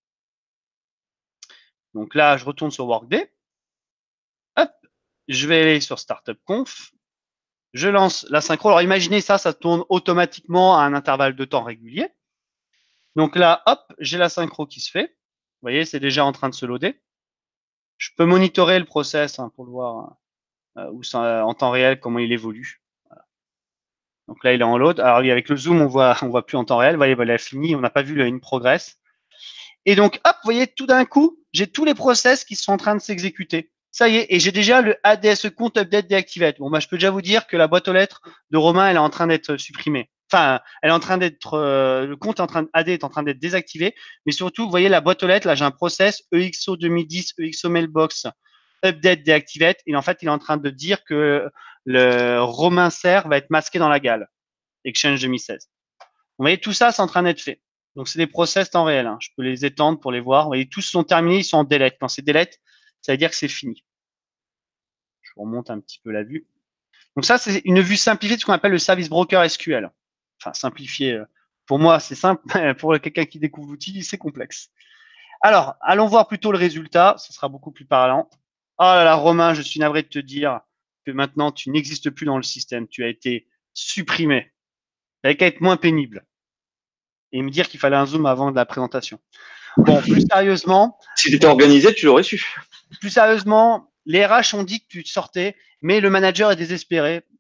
Donc là, je retourne sur Workday. Hop, je vais aller sur Startup Conf. Je lance la synchro. Alors imaginez ça, ça tourne automatiquement à un intervalle de temps régulier. Donc là, hop, j'ai la synchro qui se fait. Vous voyez, c'est déjà en train de se loader. Je peux monitorer le process pour le voir en temps réel comment il évolue. Voilà. Donc là, il est en load. Alors avec le zoom, on voit plus en temps réel. Vous voyez, il a fini. On n'a pas vu le in progress. Et donc, hop, vous voyez, tout d'un coup, j'ai tous les process qui sont en train de s'exécuter. Ça y est, et j'ai déjà le ADS compte update deactivate. Bon, bah, je peux déjà vous dire que la boîte aux lettres de Romain, elle est en train d'être supprimée. Enfin, elle est en train d'être, le compte AD est en train d'être désactivé. Mais surtout, vous voyez la boîte aux lettres, là, j'ai un process EXO 2010, EXO mailbox, update deactivate. Et en fait, il est en train de dire que le Romain Serre va être masqué dans la gale. Exchange 2016. Vous voyez, tout ça, c'est en train d'être fait. Donc, c'est des process temps réel. Je peux les étendre pour les voir. Vous voyez, tous sont terminés, ils sont en delete. Quand c'est delete, ça veut dire que c'est fini. Je remonte un petit peu la vue. Donc ça, c'est une vue simplifiée de ce qu'on appelle le service broker SQL. Enfin, simplifié. Pour moi, c'est simple. Pour quelqu'un qui découvre l'outil, c'est complexe. Alors, allons voir plutôt le résultat. Ce sera beaucoup plus parlant. Oh là là, Romain, je suis navré de te dire que maintenant, tu n'existes plus dans le système. Tu as été supprimé. Tu n'avais qu'à être moins pénible. Et me dire qu'il fallait un zoom avant de la présentation. Bon, plus sérieusement. Si tu étais organisé, tu l'aurais su. Plus sérieusement, les RH ont dit que tu sortais, mais le manager est désespéré.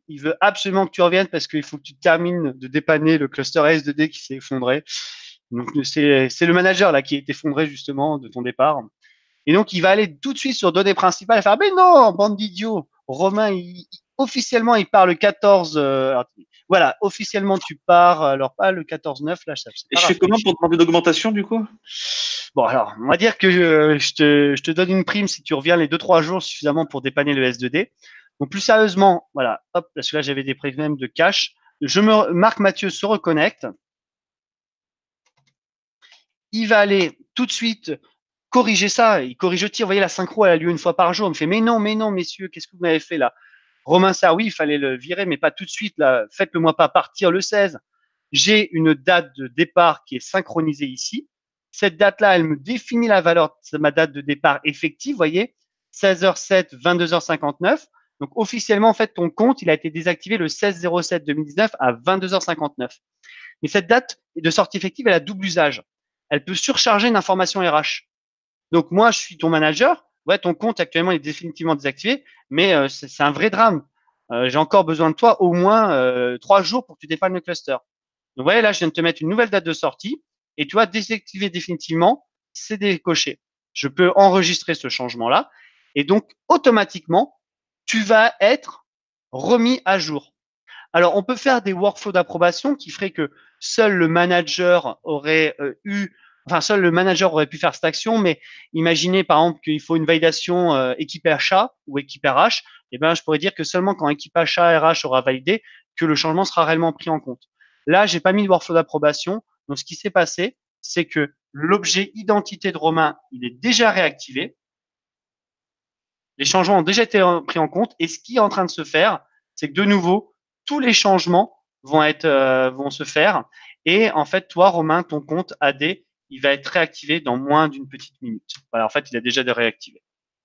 il veut absolument que tu reviennes parce qu'il faut que tu termines de dépanner le cluster S2D qui s'est effondré. Donc, c'est le manager là qui est effondré justement de ton départ. Et donc, il va aller tout de suite sur données principales et faire, mais non, bande d'idiots. Romain, officiellement, il part le 14. Voilà, officiellement, tu pars, alors pas le 14-9, là, ça c'est Et pas je fais comment rafraîchi. pour demander d'augmentation du coup? Bon, alors, on va dire que je te donne une prime si tu reviens les 2-3 jours suffisamment pour dépanner le S2D. Donc, plus sérieusement, voilà, hop, parce que là, j'avais des problèmes de cache. Marc Mathieu se reconnecte. Il va aller tout de suite corriger ça. Il corrige le tir. Vous voyez, la synchro, elle a lieu une fois par jour. Il me fait, mais non, messieurs, qu'est-ce que vous m'avez fait là? Romain Saroui, il fallait le virer, mais pas tout de suite. Là, faites-le moi pas partir le 16. J'ai une date de départ qui est synchronisée ici. Cette date-là, elle me définit la valeur de ma date de départ effective. Vous voyez, 16h07, 22h59. Donc officiellement, en fait, ton compte, il a été désactivé le 16/07/2019 à 22h59. Mais cette date de sortie effective, elle a double usage. Elle peut surcharger une information RH. Donc moi, je suis ton manager. Ouais, ton compte actuellement est définitivement désactivé, mais c'est un vrai drame. J'ai encore besoin de toi au moins 3 jours pour que tu dépannes le cluster. Donc, vous voyez, là, je viens de te mettre une nouvelle date de sortie et tu vois, désactiver définitivement, c'est décoché. Je peux enregistrer ce changement-là et donc, automatiquement, tu vas être remis à jour. Alors, on peut faire des workflows d'approbation qui feraient que seul le manager aurait seul le manager aurait pu faire cette action, mais imaginez par exemple qu'il faut une validation équipe achat ou équipe RH, eh ben, je pourrais dire que seulement quand équipe achat RH aura validé, que le changement sera réellement pris en compte. Là, j'ai pas mis de workflow d'approbation. Donc, ce qui s'est passé, c'est que l'objet identité de Romain, il est déjà réactivé. Les changements ont déjà été pris en compte. Et ce qui est en train de se faire, c'est que de nouveau, tous les changements vont se faire. Et en fait, toi, Romain, ton compte AD, il va être réactivé dans moins d'une petite minute. Voilà, en fait, il a déjà réactivé.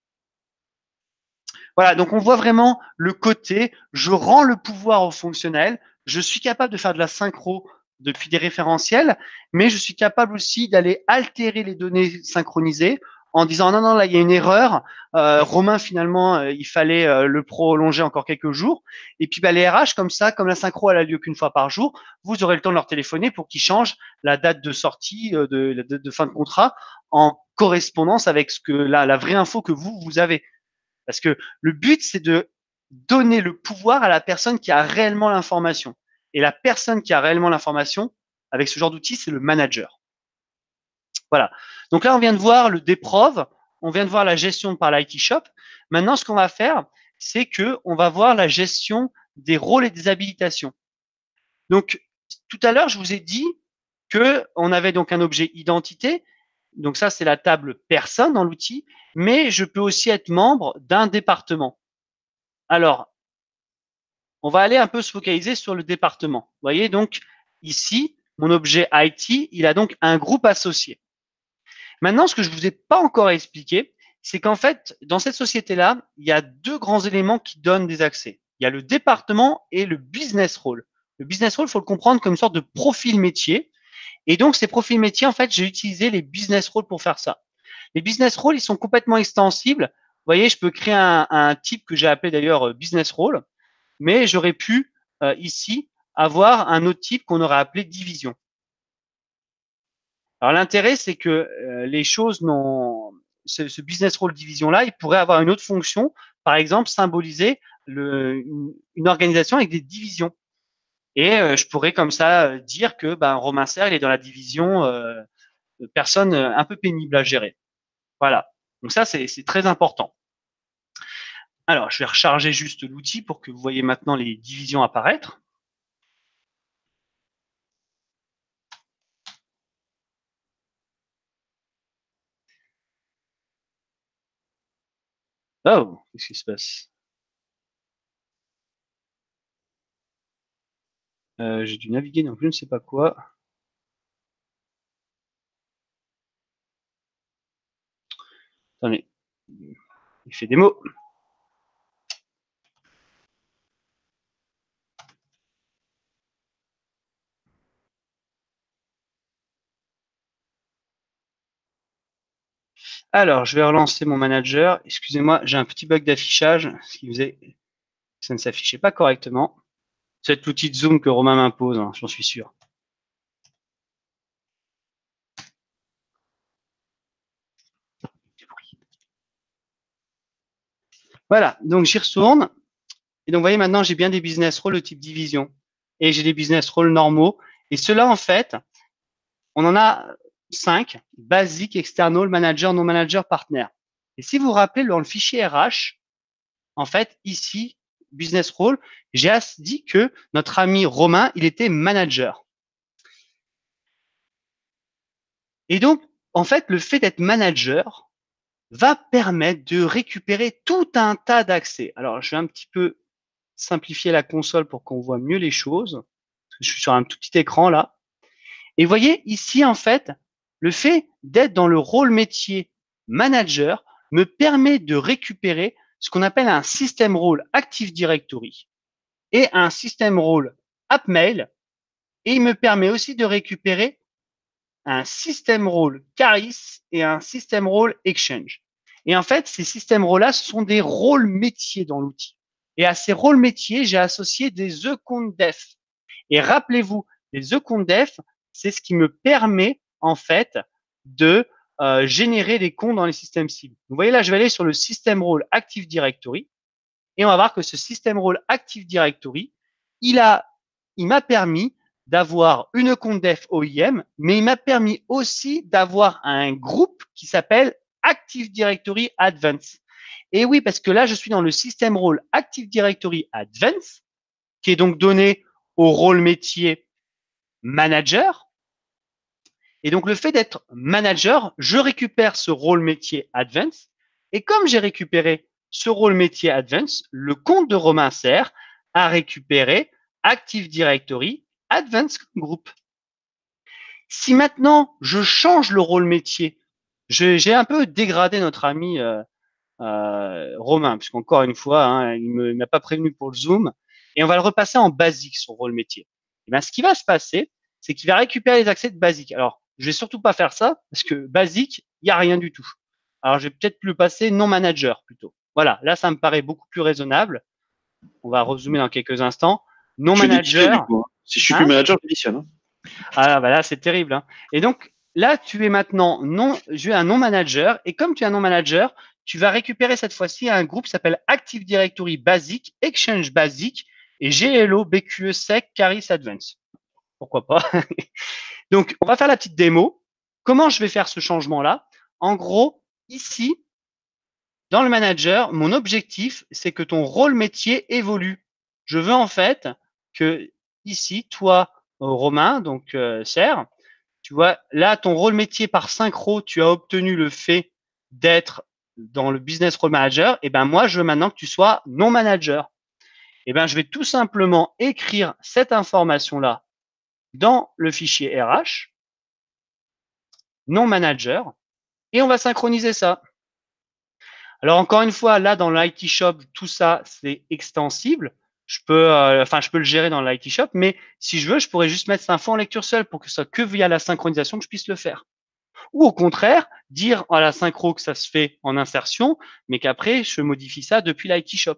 Voilà, donc on voit vraiment le côté, je rends le pouvoir au fonctionnel, je suis capable de faire de la synchro depuis des référentiels, mais je suis capable aussi d'aller altérer les données synchronisées en disant non, non, là, il y a une erreur. Romain, finalement, il fallait le prolonger encore quelques jours. Et puis, bah, les RH, comme ça, comme la synchro, elle a lieu qu'une fois par jour, vous aurez le temps de leur téléphoner pour qu'ils changent la date de sortie, la date de fin de contrat en correspondance avec ce que la vraie info que vous avez. Parce que le but, c'est de donner le pouvoir à la personne qui a réellement l'information. Et la personne qui a réellement l'information, avec ce genre d'outil, c'est le manager. Voilà. Donc là, on vient de voir le déprove, on vient de voir la gestion par l'IT Shop. Maintenant, ce qu'on va faire, c'est que on va voir la gestion des rôles et des habilitations. Donc, tout à l'heure, je vous ai dit que on avait donc un objet identité. Donc ça, c'est la table personne dans l'outil, mais je peux aussi être membre d'un département. Alors, on va aller un peu se focaliser sur le département. Vous voyez, donc ici, mon objet IT, il a donc un groupe associé. Maintenant, ce que je ne vous ai pas encore expliqué, c'est qu'en fait, dans cette société-là, il y a deux grands éléments qui donnent des accès. Il y a le département et le business role. Le business role, il faut le comprendre comme une sorte de profil métier. Et donc, ces profils métiers, en fait, j'ai utilisé les business roles pour faire ça. Les business roles, ils sont complètement extensibles. Vous voyez, je peux créer un type que j'ai appelé d'ailleurs business role, mais j'aurais pu ici avoir un autre type qu'on aurait appelé division. Alors l'intérêt, c'est que les choses n'ont ce business role division là, il pourrait avoir une autre fonction, par exemple symboliser une organisation avec des divisions. Et je pourrais comme ça dire que ben, Romain Serre, il est dans la division personne un peu pénible à gérer. Voilà. Donc ça, c'est très important. Alors, je vais recharger juste l'outil pour que vous voyez maintenant les divisions apparaître. Oh, qu'est-ce qui se passe? J'ai dû naviguer dans je ne sais pas quoi. Attendez, il fait des mots. Alors, je vais relancer mon manager. Excusez-moi, j'ai un petit bug d'affichage, ce qui faisait Ça ne s'affichait pas correctement. C'est l'outil de zoom que Romain m'impose, hein, j'en suis sûr. Voilà, donc j'y retourne. Et donc, vous voyez, maintenant, j'ai bien des business roles de type division. Et j'ai des business roles normaux. Et ceux-là, en fait, on en a 5, basique, external, manager, non manager, partner. Et si vous vous rappelez, dans le fichier RH, en fait, ici, business role, j'ai dit que notre ami Romain, il était manager. Et donc, en fait, le fait d'être manager va permettre de récupérer tout un tas d'accès. Alors, je vais un petit peu simplifier la console pour qu'on voit mieux les choses. Je suis sur un tout petit écran là. Et vous voyez ici, en fait, le fait d'être dans le rôle métier manager me permet de récupérer ce qu'on appelle un système rôle Active Directory et un système rôle AppMail. Et il me permet aussi de récupérer un système rôle Caris et un système rôle Exchange. Et en fait, ces systèmes rôles-là, ce sont des rôles métiers dans l'outil. Et à ces rôles métiers, j'ai associé des e-comptes def. Et rappelez-vous, les e-comptes def, c'est ce qui me permet, en fait, de générer des comptes dans les systèmes cibles. Vous voyez là, je vais aller sur le système rôle Active Directory et on va voir que ce système rôle Active Directory, il m'a permis d'avoir une compte def OIM, mais il m'a permis aussi d'avoir un groupe qui s'appelle Active Directory Advanced. Et oui, parce que là, je suis dans le système rôle Active Directory Advanced, qui est donc donné au rôle métier manager. Et donc, le fait d'être manager, je récupère ce rôle métier Advanced. Et comme j'ai récupéré ce rôle métier Advanced, le compte de Romain sert à récupérer Active Directory Advanced Group. Si maintenant je change le rôle métier, j'ai un peu dégradé notre ami Romain, puisqu'encore une fois, hein, il ne m'a pas prévenu pour le Zoom, et on va le repasser en basique, son rôle métier. Et bien, ce qui va se passer, c'est qu'il va récupérer les accès de basique. Alors, je vais surtout pas faire ça, parce que basique, il n'y a rien du tout. Alors, je vais peut-être le passer non manager plutôt. Voilà, là, ça me paraît beaucoup plus raisonnable. On va résumer dans quelques instants. Non Je démissionne du manager. coup, hein. Si je suis plus manager, je démissionne. Hein. Ah, bah là, c'est terrible. Hein. Et donc, là, tu es maintenant je es un non manager. Et comme tu es un non manager, tu vas récupérer cette fois-ci un groupe qui s'appelle Active Directory Basic, Exchange Basic et GLO, BQE, SEC, Caris Advance. Pourquoi pas? Donc, on va faire la petite démo. Comment je vais faire ce changement-là? En gros, ici, dans le manager, mon objectif, c'est que ton rôle métier évolue. Je veux en fait que ici, toi, Romain, donc Serre, tu vois, là, ton rôle métier par synchro, tu as obtenu le fait d'être dans le business role manager. Et ben moi, je veux maintenant que tu sois non manager. Et ben, je vais tout simplement écrire cette information-là dans le fichier RH, non manager, et on va synchroniser ça. Alors encore une fois, là dans l'IT Shop, tout ça c'est extensible. Je peux le gérer dans l'IT Shop, mais si je veux, je pourrais juste mettre cette info en lecture seule pour que ce soit que via la synchronisation que je puisse le faire. Ou au contraire, dire à la synchro que ça se fait en insertion, mais qu'après je modifie ça depuis l'IT Shop.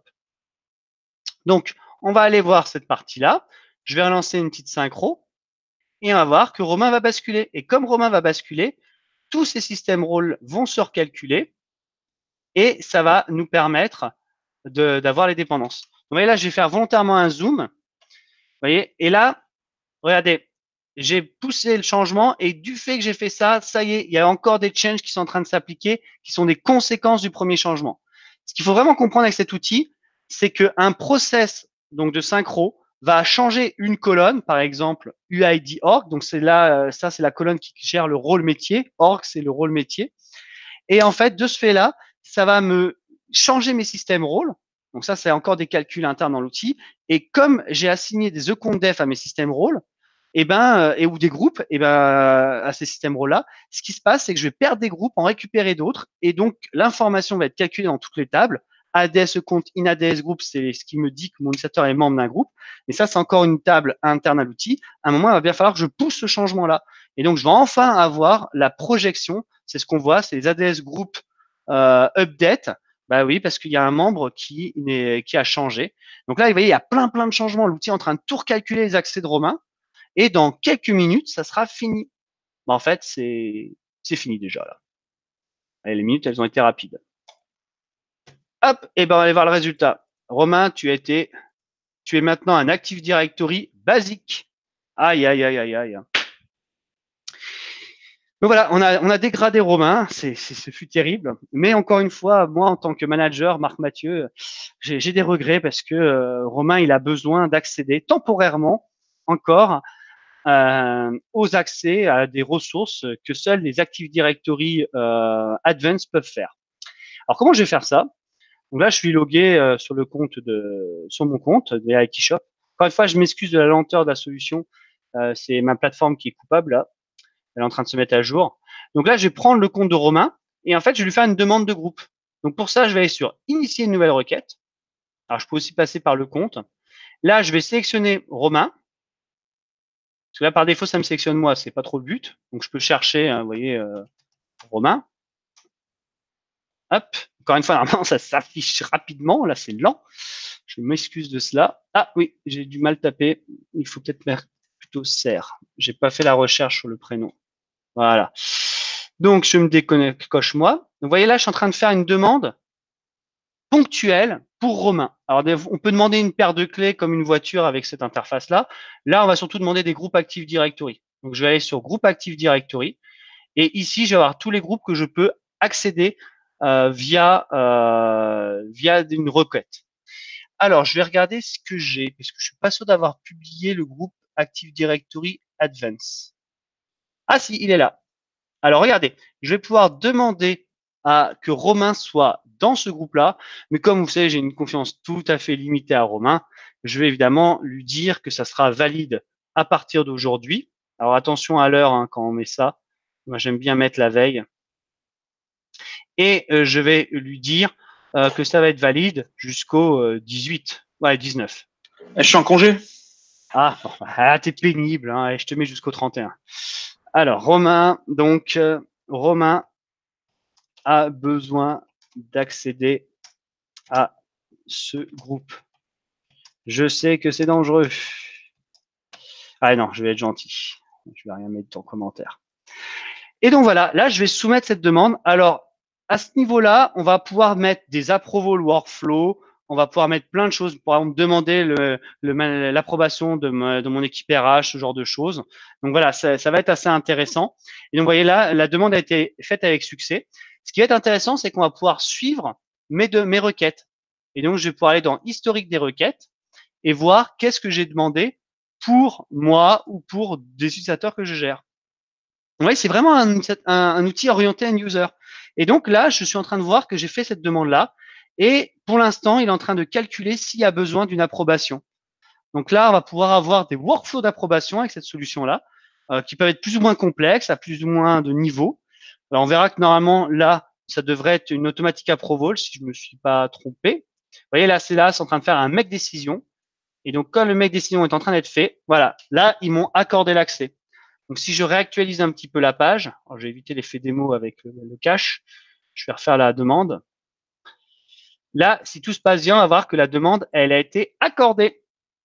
Donc on va aller voir cette partie-là. Je vais relancer une petite synchro et on va voir que Romain va basculer. Et comme Romain va basculer, tous ces systèmes rôles vont se recalculer et ça va nous permettre d'avoir les dépendances. Vous voyez là, je vais faire volontairement un zoom. Vous voyez, et là, regardez, j'ai poussé le changement et du fait que j'ai fait ça, ça y est, il y a encore des changes qui sont en train de s'appliquer, qui sont des conséquences du premier changement. Ce qu'il faut vraiment comprendre avec cet outil, c'est qu'un process donc de synchro va changer une colonne, par exemple UID org. Donc c'est là, ça c'est la colonne qui gère le rôle métier. Org c'est le rôle métier. Et en fait, de ce fait-là, ça va me changer mes systèmes rôles. Donc ça, c'est encore des calculs internes dans l'outil. Et comme j'ai assigné des e-comptes def à mes systèmes rôles, ou des groupes, à ces systèmes rôles-là, ce qui se passe, c'est que je vais perdre des groupes, en récupérer d'autres, et donc l'information va être calculée dans toutes les tables. ADS compte in ADS group, c'est ce qui me dit que mon utilisateur est membre d'un groupe. Et ça, c'est encore une table interne à l'outil. À un moment, il va bien falloir que je pousse ce changement-là. Et donc, je vais enfin avoir la projection. C'est ce qu'on voit, c'est les ADS group update Bah oui, parce qu'il y a un membre qui a changé. Donc là, vous voyez, il y a plein de changements. L'outil est en train de tout recalculer les accès de Romain. Et dans quelques minutes, ça sera fini. Bah, en fait, c'est fini déjà là. Et les minutes, elles ont été rapides. Hop, et ben on va aller voir le résultat. Romain, tu es maintenant un Active Directory basique. Aïe, aïe, aïe, aïe, aïe. Donc voilà, on a dégradé Romain, ce fut terrible. Mais encore une fois, moi, en tant que manager, Marc Mathieu, j'ai des regrets parce que Romain, il a besoin d'accéder temporairement encore aux accès à des ressources que seuls les Active Directory Advanced peuvent faire. Alors comment je vais faire ça? Donc là, je suis logué sur mon compte de IT Shop. Encore une fois, je m'excuse de la lenteur de la solution. C'est ma plateforme qui est coupable là. Elle est en train de se mettre à jour. Donc là, je vais prendre le compte de Romain et en fait, je vais lui faire une demande de groupe. Donc pour ça, je vais aller sur Initier une nouvelle requête. Alors, je peux aussi passer par le compte. Là, je vais sélectionner Romain. Parce que là, par défaut, ça me sélectionne moi. C'est pas trop le but. Donc, je peux chercher, vous voyez, Romain. Hop. Encore une fois, normalement, ça s'affiche rapidement. Là, c'est lent. Je m'excuse de cela. Ah oui, j'ai du mal tapé. Il faut peut-être mettre plutôt serre. J'ai pas fait la recherche sur le prénom. Voilà. Donc, je me déconnecte, coche moi. Donc, vous voyez là, je suis en train de faire une demande ponctuelle pour Romain. Alors, on peut demander une paire de clés comme une voiture avec cette interface-là. Là, on va surtout demander des groupes Active Directory. Donc, je vais aller sur Groupe Active Directory. Et ici, je vais avoir tous les groupes que je peux accéder via une requête. Alors, je vais regarder ce que j'ai, parce que je suis pas sûr d'avoir publié le groupe Active Directory Advance. Ah si, il est là. Alors, regardez, je vais pouvoir demander à que Romain soit dans ce groupe-là, mais comme vous savez, j'ai une confiance tout à fait limitée à Romain, je vais évidemment lui dire que ça sera valide à partir d'aujourd'hui. Alors, attention à l'heure hein, quand on met ça. Moi, j'aime bien mettre la veille. Et je vais lui dire que ça va être valide jusqu'au 18, ouais, 19. Je suis en congé. Ah, bon, t'es pénible, hein, je te mets jusqu'au 31. Alors, Romain, donc, Romain a besoin d'accéder à ce groupe. Je sais que c'est dangereux. Ah non, je vais être gentil. Je vais rien mettre en commentaire. Et donc voilà, là, je vais soumettre cette demande. Alors, à ce niveau-là, on va pouvoir mettre des approval workflow. On va pouvoir mettre plein de choses. Par exemple, demander l'approbation de mon équipe RH, ce genre de choses. Donc voilà, ça va être assez intéressant. Et donc, vous voyez là, la demande a été faite avec succès. Ce qui va être intéressant, c'est qu'on va pouvoir suivre mes requêtes. Et donc, je vais pouvoir aller dans historique des requêtes et voir qu'est-ce que j'ai demandé pour moi ou pour des utilisateurs que je gère. Oui, c'est vraiment un outil orienté end user. Et donc là, je suis en train de voir que j'ai fait cette demande-là. Et pour l'instant, il est en train de calculer s'il y a besoin d'une approbation. Donc là, on va pouvoir avoir des workflows d'approbation avec cette solution-là, qui peuvent être plus ou moins complexes, à plus ou moins de niveaux. Alors, on verra que normalement, là, ça devrait être une automatique approval, si je me suis pas trompé. Vous voyez, là, c'est en train de faire un make décision. Et donc, quand le make décision est en train d'être fait, voilà, là, ils m'ont accordé l'accès. Donc, si je réactualise un petit peu la page, alors je vais éviter l'effet démo avec le cache, je vais refaire la demande. Là, si tout se passe bien, on va voir que la demande, elle a été accordée.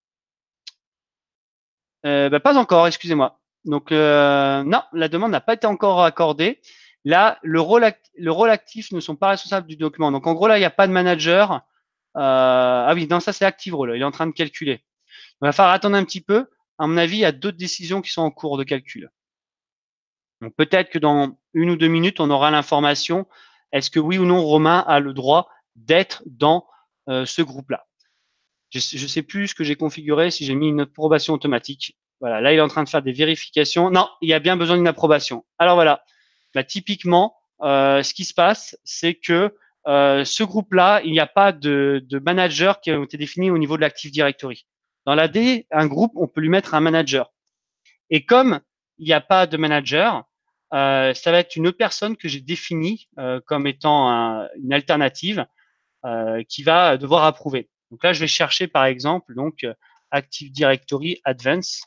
Pas encore, excusez-moi. Donc, non, la demande n'a pas été encore accordée. Là, le rôle actif ne sont pas responsables du document. Donc, en gros, là, il n'y a pas de manager. Ah oui, non, ça, c'est active role. Il est en train de calculer. Il va falloir attendre un petit peu. À mon avis, il y a d'autres décisions qui sont en cours de calcul. Donc peut-être que dans 1 ou 2 minutes, on aura l'information. Est-ce que oui ou non Romain a le droit d'être dans ce groupe-là? Je ne sais plus ce que j'ai configuré, si j'ai mis une approbation automatique. Voilà, là, il est en train de faire des vérifications. Non, il y a bien besoin d'une approbation. Alors voilà, là, typiquement, ce qui se passe, c'est que ce groupe-là, il n'y a pas de managers qui ont été définis au niveau de l'Active Directory. Dans l'AD, un groupe, on peut lui mettre un manager. Et comme il n'y a pas de manager, ça va être une autre personne que j'ai définie comme étant une alternative qui va devoir approuver. Donc là, je vais chercher par exemple donc Active Directory Advance.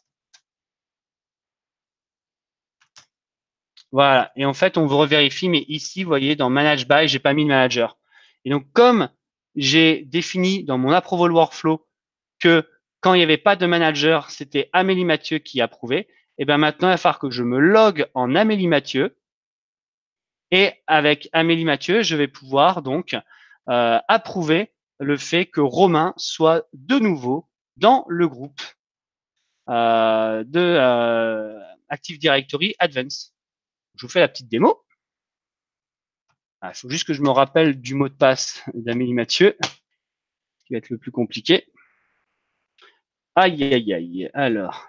Voilà. Et en fait, on revérifie, mais ici, vous voyez, dans Manage by, j'ai pas mis le manager. Et donc, comme j'ai défini dans mon approval workflow que quand il n'y avait pas de manager, c'était Amélie Mathieu qui approuvait, et bien maintenant, il va falloir que je me log en Amélie Mathieu. Et avec Amélie Mathieu, je vais pouvoir donc approuver le fait que Romain soit de nouveau dans le groupe de Active Directory Advance. Je vous fais la petite démo. Il faut juste que je me rappelle du mot de passe d'Amélie Mathieu, qui va être le plus compliqué. Aïe, aïe, aïe. Alors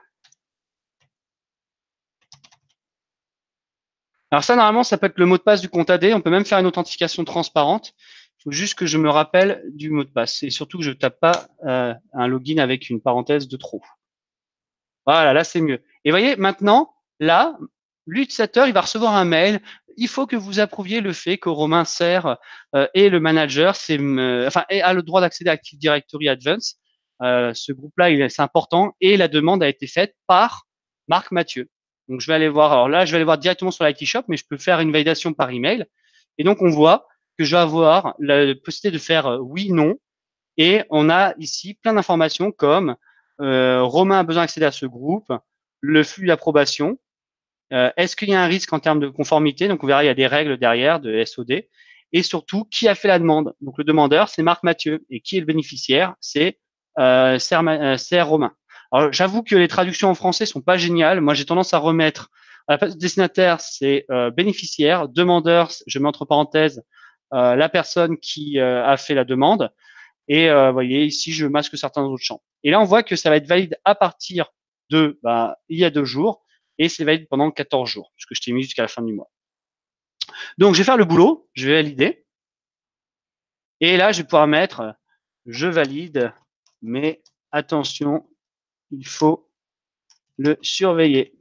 ça, normalement, ça peut être le mot de passe du compte AD. On peut même faire une authentification transparente. Il faut juste que je me rappelle du mot de passe et surtout que je ne tape pas un login avec une parenthèse de trop. Voilà, là, c'est mieux. Et vous voyez, maintenant, là, l'utilisateur, il va recevoir un mail. Il faut que vous approuviez le fait que Romain Serre et le manager a le droit d'accéder à Active Directory Advance. Ce groupe-là, c'est important et la demande a été faite par Marc Mathieu. Donc, je vais aller voir. Alors là, je vais aller voir directement sur l'IT Shop, mais je peux faire une validation par email. Et donc, on voit que je vais avoir la possibilité de faire oui, non. Et on a ici plein d'informations comme Romain a besoin d'accéder à ce groupe, le flux d'approbation, est-ce qu'il y a un risque en termes de conformité? Donc, on verra, il y a des règles derrière de SOD. Et surtout, qui a fait la demande? Donc, le demandeur, c'est Marc Mathieu. Et qui est le bénéficiaire? C'est Serre Romain. Alors, j'avoue que les traductions en français sont pas géniales. Moi, j'ai tendance à remettre à la place de destinataire, c'est bénéficiaire. Demandeur, je mets entre parenthèses la personne qui a fait la demande. Et vous voyez, ici, je masque certains autres champs. Et là, on voit que ça va être valide à partir de il y a 2 jours et c'est valide pendant 14 jours, puisque je t'ai mis jusqu'à la fin du mois. Donc, je vais faire le boulot, je vais valider. Et là, je vais pouvoir mettre je valide, mais attention, il faut le surveiller.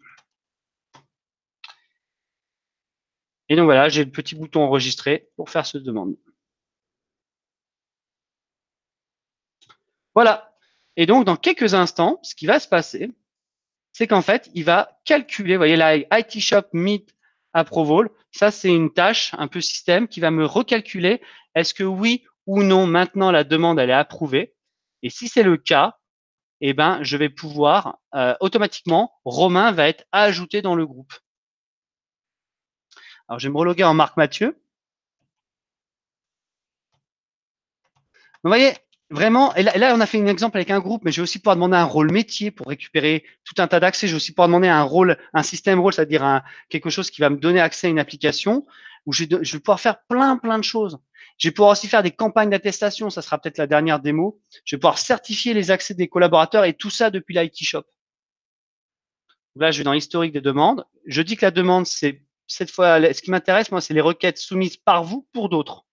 Et donc voilà, j'ai le petit bouton enregistrer pour faire cette demande. Voilà. Et donc, dans quelques instants, ce qui va se passer, c'est qu'en fait, il va calculer, vous voyez là, IT Shop Meet Approval, ça c'est une tâche un peu système qui va me recalculer est-ce que oui ou non maintenant la demande elle est approuvée. Et si c'est le cas, eh ben je vais pouvoir automatiquement, Romain va être ajouté dans le groupe. Alors je vais me reloguer en Marc Mathieu. Vous voyez, vraiment, et là, on a fait un exemple avec un groupe, mais je vais aussi pouvoir demander un rôle métier pour récupérer tout un tas d'accès. Je vais aussi pouvoir demander un rôle, un système rôle, c'est-à-dire quelque chose qui va me donner accès à une application où je vais pouvoir faire plein de choses. Je vais pouvoir aussi faire des campagnes d'attestation. Ça sera peut-être la dernière démo. Je vais pouvoir certifier les accès des collaborateurs et tout ça depuis l'IT Shop. Là, je vais dans l'historique des demandes. Je dis que la demande, c'est cette fois, ce qui m'intéresse, moi, c'est les requêtes soumises par vous pour d'autres.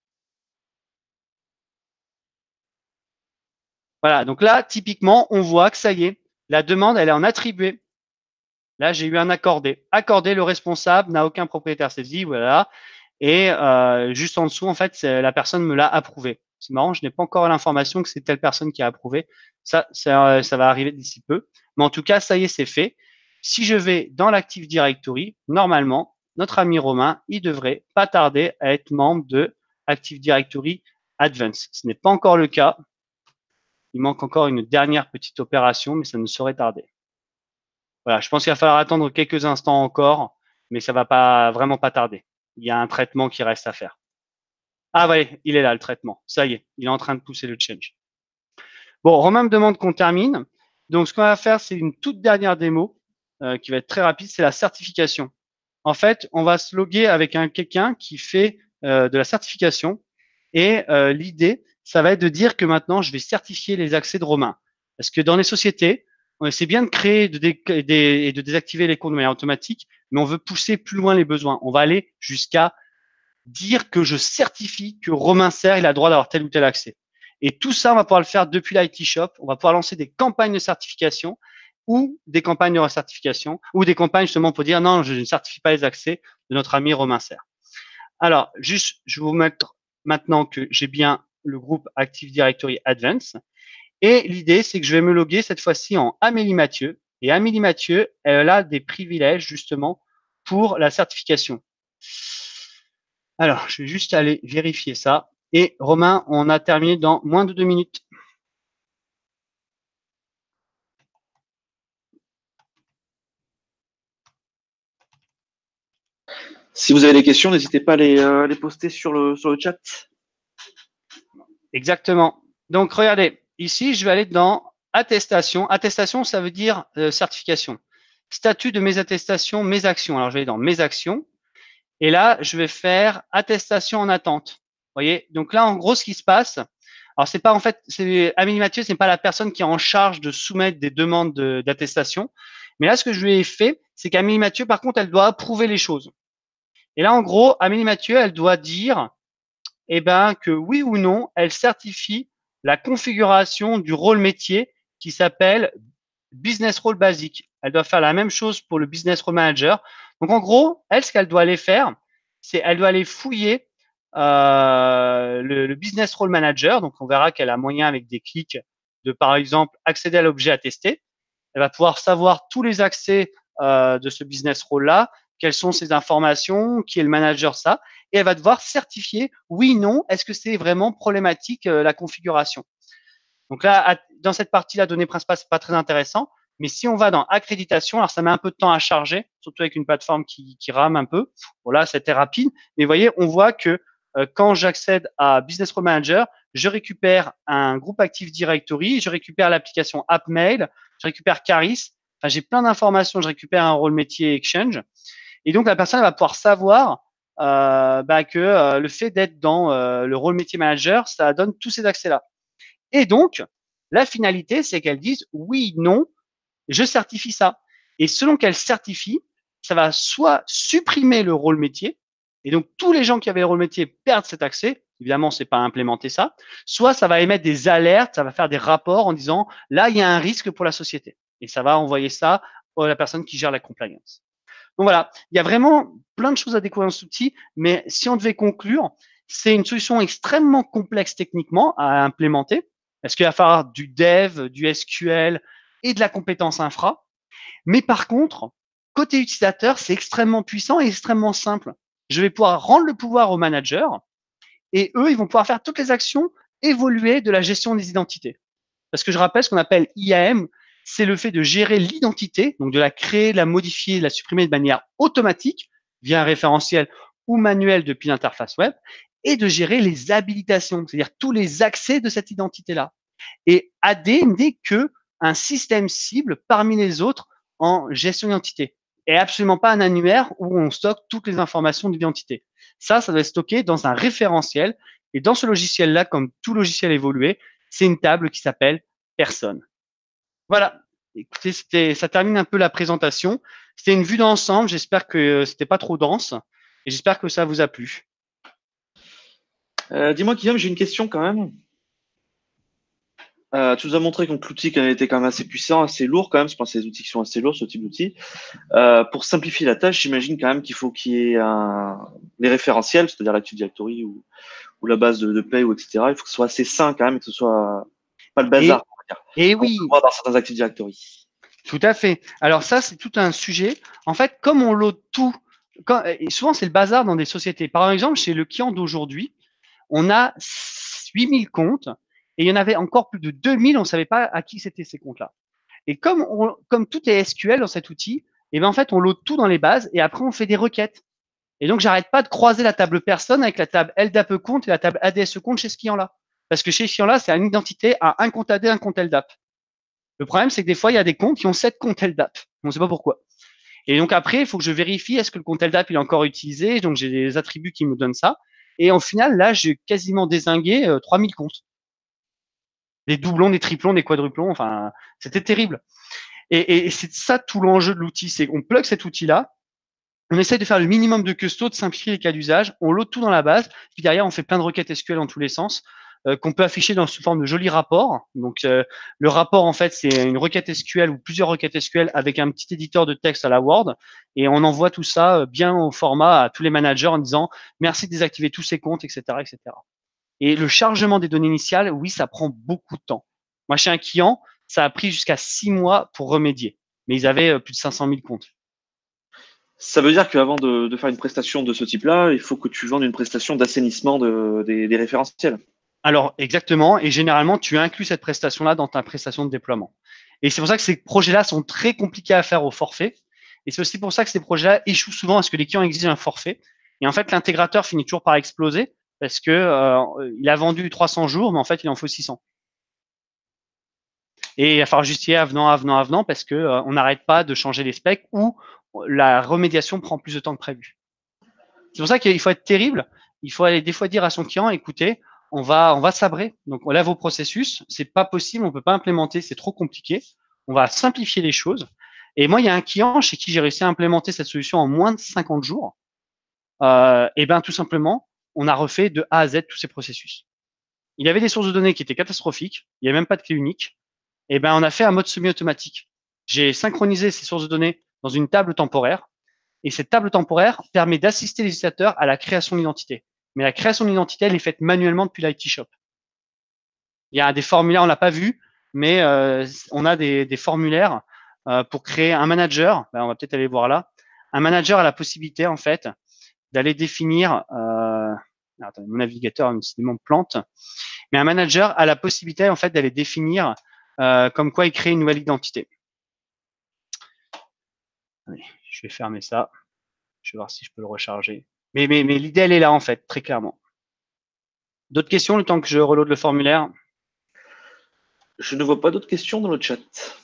Voilà, donc là, typiquement, on voit que ça y est, la demande, elle est en attribué. Là, j'ai eu un accordé. Accordé, le responsable n'a aucun propriétaire saisie, voilà. Et juste en dessous, en fait, la personne me l'a approuvé. C'est marrant, je n'ai pas encore l'information que c'est telle personne qui a approuvé. Ça va arriver d'ici peu. Mais en tout cas, ça y est, c'est fait. Si je vais dans l'Active Directory, normalement, notre ami Romain, il devrait pas tarder à être membre de Active Directory Advance. Ce n'est pas encore le cas. Il manque encore une dernière petite opération, mais ça ne saurait tarder. Voilà, je pense qu'il va falloir attendre quelques instants encore, mais ça va pas vraiment pas tarder. Il y a un traitement qui reste à faire. Ah ouais, il est là le traitement. Ça y est, il est en train de pousser le change. Bon, Romain me demande qu'on termine. Donc, ce qu'on va faire, c'est une toute dernière démo qui va être très rapide, c'est la certification. En fait, on va se loguer avec quelqu'un qui fait de la certification. Et l'idée, ça va être de dire que maintenant, je vais certifier les accès de Romain. Parce que dans les sociétés, c'est bien de créer et de désactiver les comptes de manière automatique, mais on veut pousser plus loin les besoins. On va aller jusqu'à dire que je certifie que Romain Serre, il a le droit d'avoir tel ou tel accès. Et tout ça, on va pouvoir le faire depuis l'IT Shop. On va pouvoir lancer des campagnes de certification ou des campagnes de recertification ou des campagnes justement pour dire non, je ne certifie pas les accès de notre ami Romain Serre. Alors, juste, je vais vous mettre maintenant que j'ai bien le groupe Active Directory Advance. Et l'idée, c'est que je vais me loguer cette fois-ci en Amélie Mathieu. Et Amélie Mathieu, elle a des privilèges justement pour la certification. Alors, je vais juste aller vérifier ça. Et Romain, on a terminé dans moins de 2 minutes. Si vous avez des questions, n'hésitez pas à les poster sur le chat. Exactement. Donc, regardez, ici, je vais aller dans attestation. Attestation, ça veut dire certification. Statut de mes attestations, mes actions. Alors, je vais aller dans mes actions. Et là, je vais faire attestation en attente. Vous voyez? Donc là, en gros, ce qui se passe, alors c'est pas en fait, c'est Amélie Mathieu, c'est pas la personne qui est en charge de soumettre des demandes d'attestation. Mais là, ce que je lui ai fait, c'est qu'Amélie Mathieu, par contre, elle doit approuver les choses. Et là, en gros, Amélie Mathieu, elle doit dire, eh ben, que oui ou non, elle certifie la configuration du rôle métier qui s'appelle business role basique. Elle doit faire la même chose pour le business role manager. Donc, en gros, elle, ce qu'elle doit aller faire, c'est elle doit aller fouiller le business role manager. Donc, on verra qu'elle a moyen avec des clics de, par exemple, accéder à l'objet à tester. Elle va pouvoir savoir tous les accès de ce business role-là, quelles sont ses informations, qui est le manager, ça, et elle va devoir certifier oui, non, est-ce que c'est vraiment problématique la configuration. Donc là, dans cette partie-là, données principales, c'est pas très intéressant. Mais si on va dans accréditation, alors ça met un peu de temps à charger, surtout avec une plateforme qui rame un peu. Bon là, c'était rapide. Mais vous voyez, on voit que quand j'accède à Business Role Manager, je récupère un groupe Active Directory, je récupère l'application AppMail, je récupère Caris. Enfin, j'ai plein d'informations. Je récupère un rôle métier Exchange. Et donc, la personne va pouvoir savoir que le fait d'être dans le rôle métier manager, ça donne tous ces accès-là. Et donc, la finalité, c'est qu'elles disent oui, non, je certifie ça. Et selon qu'elles certifient, ça va soit supprimer le rôle métier, et donc tous les gens qui avaient le rôle métier perdent cet accès. Évidemment, c'est pas implémenter ça. Soit ça va émettre des alertes, ça va faire des rapports en disant là, il y a un risque pour la société. Et ça va envoyer ça à la personne qui gère la compliance. Donc voilà, il y a vraiment plein de choses à découvrir dans cet outil, mais si on devait conclure, c'est une solution extrêmement complexe techniquement à implémenter, parce qu'il va falloir du dev, du SQL et de la compétence infra. Mais par contre, côté utilisateur, c'est extrêmement puissant et extrêmement simple. Je vais pouvoir rendre le pouvoir au manager et eux, ils vont pouvoir faire toutes les actions évoluer de la gestion des identités. Parce que je rappelle ce qu'on appelle IAM, c'est le fait de gérer l'identité, donc de la créer, de la modifier, de la supprimer de manière automatique via un référentiel ou manuel depuis l'interface web, et de gérer les habilitations, c'est-à-dire tous les accès de cette identité-là. Et AD n'est que un système cible parmi les autres en gestion d'identité et absolument pas un annuaire où on stocke toutes les informations d'identité. Ça doit être stocké dans un référentiel. Et dans ce logiciel-là, comme tout logiciel évolué, c'est une table qui s'appelle personne. Voilà. Écoutez, ça termine un peu la présentation. C'était une vue d'ensemble. J'espère que c'était pas trop dense et j'espère que ça vous a plu. Dis-moi, Guillaume, j'ai une question quand même. Tu nous as montré que l'outil était quand même assez puissant, assez lourd quand même. Je pense que c'est des outils qui sont assez lourds, ce type d'outil. Pour simplifier la tâche, j'imagine quand même qu'il faut qu'il y ait les référentiels, c'est-à-dire l'Active Directory ou la base de paye, ou etc. Il faut que ce soit assez sain quand même et que ce soit pas le bazar, on va dire. Et On peut oui, voir dans certains Active Directory. tout à fait. Alors ça, c'est tout un sujet. En fait, comme on load tout, et souvent c'est le bazar dans des sociétés. Par exemple, chez le client d'aujourd'hui, on a 8000 comptes et il y en avait encore plus de 2000, on ne savait pas à qui c'était ces comptes-là. Et comme tout est SQL dans cet outil, et ben en fait, on load tout dans les bases et après on fait des requêtes. Et donc, j'arrête pas de croiser la table personne avec la table LDAP compte et la table ADSE compte chez ce client-là. Parce que chez ce client-là, c'est une identité à un compte AD, un compte LDAP. Le problème, c'est que des fois, il y a des comptes qui ont 7 comptes LDAP. On ne sait pas pourquoi. Et donc après, il faut que je vérifie est-ce que le compte LDAP il est encore utilisé. Donc j'ai des attributs qui me donnent ça. Et au final, là, j'ai quasiment dézingué 3000 comptes. Des doublons, des triplons, des quadruplons. Enfin, c'était terrible. Et c'est ça tout l'enjeu de l'outil. C'est qu'on plug cet outil-là. On essaye de faire le minimum de custo, de simplifier les cas d'usage. On load tout dans la base. Puis derrière, on fait plein de requêtes SQL dans tous les sens. Qu'on peut afficher sous forme de jolis rapports. Donc, le rapport, en fait, c'est une requête SQL ou plusieurs requêtes SQL avec un petit éditeur de texte à la Word. Et on envoie tout ça bien au format à tous les managers en disant merci de désactiver tous ces comptes, etc., etc. Et le chargement des données initiales, oui, ça prend beaucoup de temps. Moi, chez un client, ça a pris jusqu'à 6 mois pour remédier. Mais ils avaient plus de 500 000 comptes. Ça veut dire qu'avant de faire une prestation de ce type-là, il faut que tu vendes une prestation d'assainissement des référentiels. Alors, exactement. Et généralement, tu inclus cette prestation-là dans ta prestation de déploiement. Et c'est pour ça que ces projets-là sont très compliqués à faire au forfait. Et c'est aussi pour ça que ces projets-là échouent souvent parce que les clients exigent un forfait. Et en fait, l'intégrateur finit toujours par exploser parce que il a vendu 300 jours, mais en fait, il en faut 600. Et il va falloir justifier avenant, parce que on n'arrête pas de changer les specs ou la remédiation prend plus de temps que prévu. C'est pour ça qu'il faut être terrible. Il faut aller des fois dire à son client, écoutez, on va sabrer. Donc là, vos processus, c'est pas possible, on peut pas implémenter, c'est trop compliqué. On va simplifier les choses. Et moi, il y a un client chez qui j'ai réussi à implémenter cette solution en moins de 50 jours. Et ben tout simplement, on a refait de A à Z tous ces processus. Il avait des sources de données qui étaient catastrophiques. Il n'y avait même pas de clé unique. Et ben on a fait un mode semi-automatique. J'ai synchronisé ces sources de données dans une table temporaire. Et cette table temporaire permet d'assister les utilisateurs à la création de l'identité. Mais la création de l'identité, elle est faite manuellement depuis l'IT Shop. Il y a des formulaires, on l'a pas vu, mais on a des formulaires pour créer un manager. Ben, on va peut-être aller voir là. Un manager a la possibilité, en fait, d'aller définir. Attendez, mon navigateur décidément plante. Mais un manager a la possibilité, en fait, d'aller définir comme quoi il crée une nouvelle identité. Allez, je vais fermer ça. Je vais voir si je peux le recharger. Mais l'idée, elle est là, en fait, très clairement. D'autres questions, le temps que je reload le formulaire? Je ne vois pas d'autres questions dans le chat.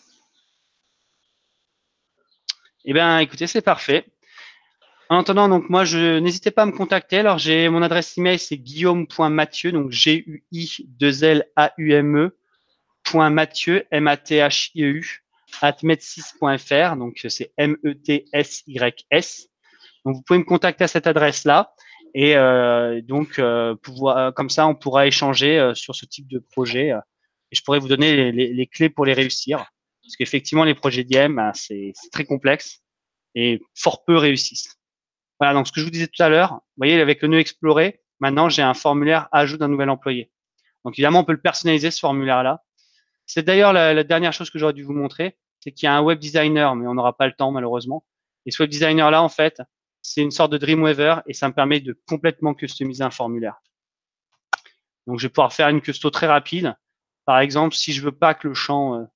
Eh bien, écoutez, c'est parfait. En attendant, donc moi, n'hésitez pas à me contacter. Alors, j'ai mon adresse email, c'est guillaume.mathieu, donc GUI2LAUME, .mathieu, MATHIEU, @med6.fr, donc c'est METSYS. Donc, vous pouvez me contacter à cette adresse-là. Et comme ça, on pourra échanger sur ce type de projet. Et je pourrais vous donner les clés pour les réussir. Parce qu'effectivement, les projets d'IM, c'est très complexe et fort peu réussissent. Voilà, donc ce que je vous disais tout à l'heure, vous voyez, avec le nœud exploré, maintenant, j'ai un formulaire ajout d'un nouvel employé. Donc, évidemment, on peut le personnaliser, ce formulaire-là. C'est d'ailleurs la dernière chose que j'aurais dû vous montrer, c'est qu'il y a un web designer, mais on n'aura pas le temps, malheureusement. Et ce web designer-là, en fait, c'est une sorte de Dreamweaver et ça me permet de complètement customiser un formulaire. Donc, je vais pouvoir faire une custo très rapide. Par exemple, si je veux pas que le champ,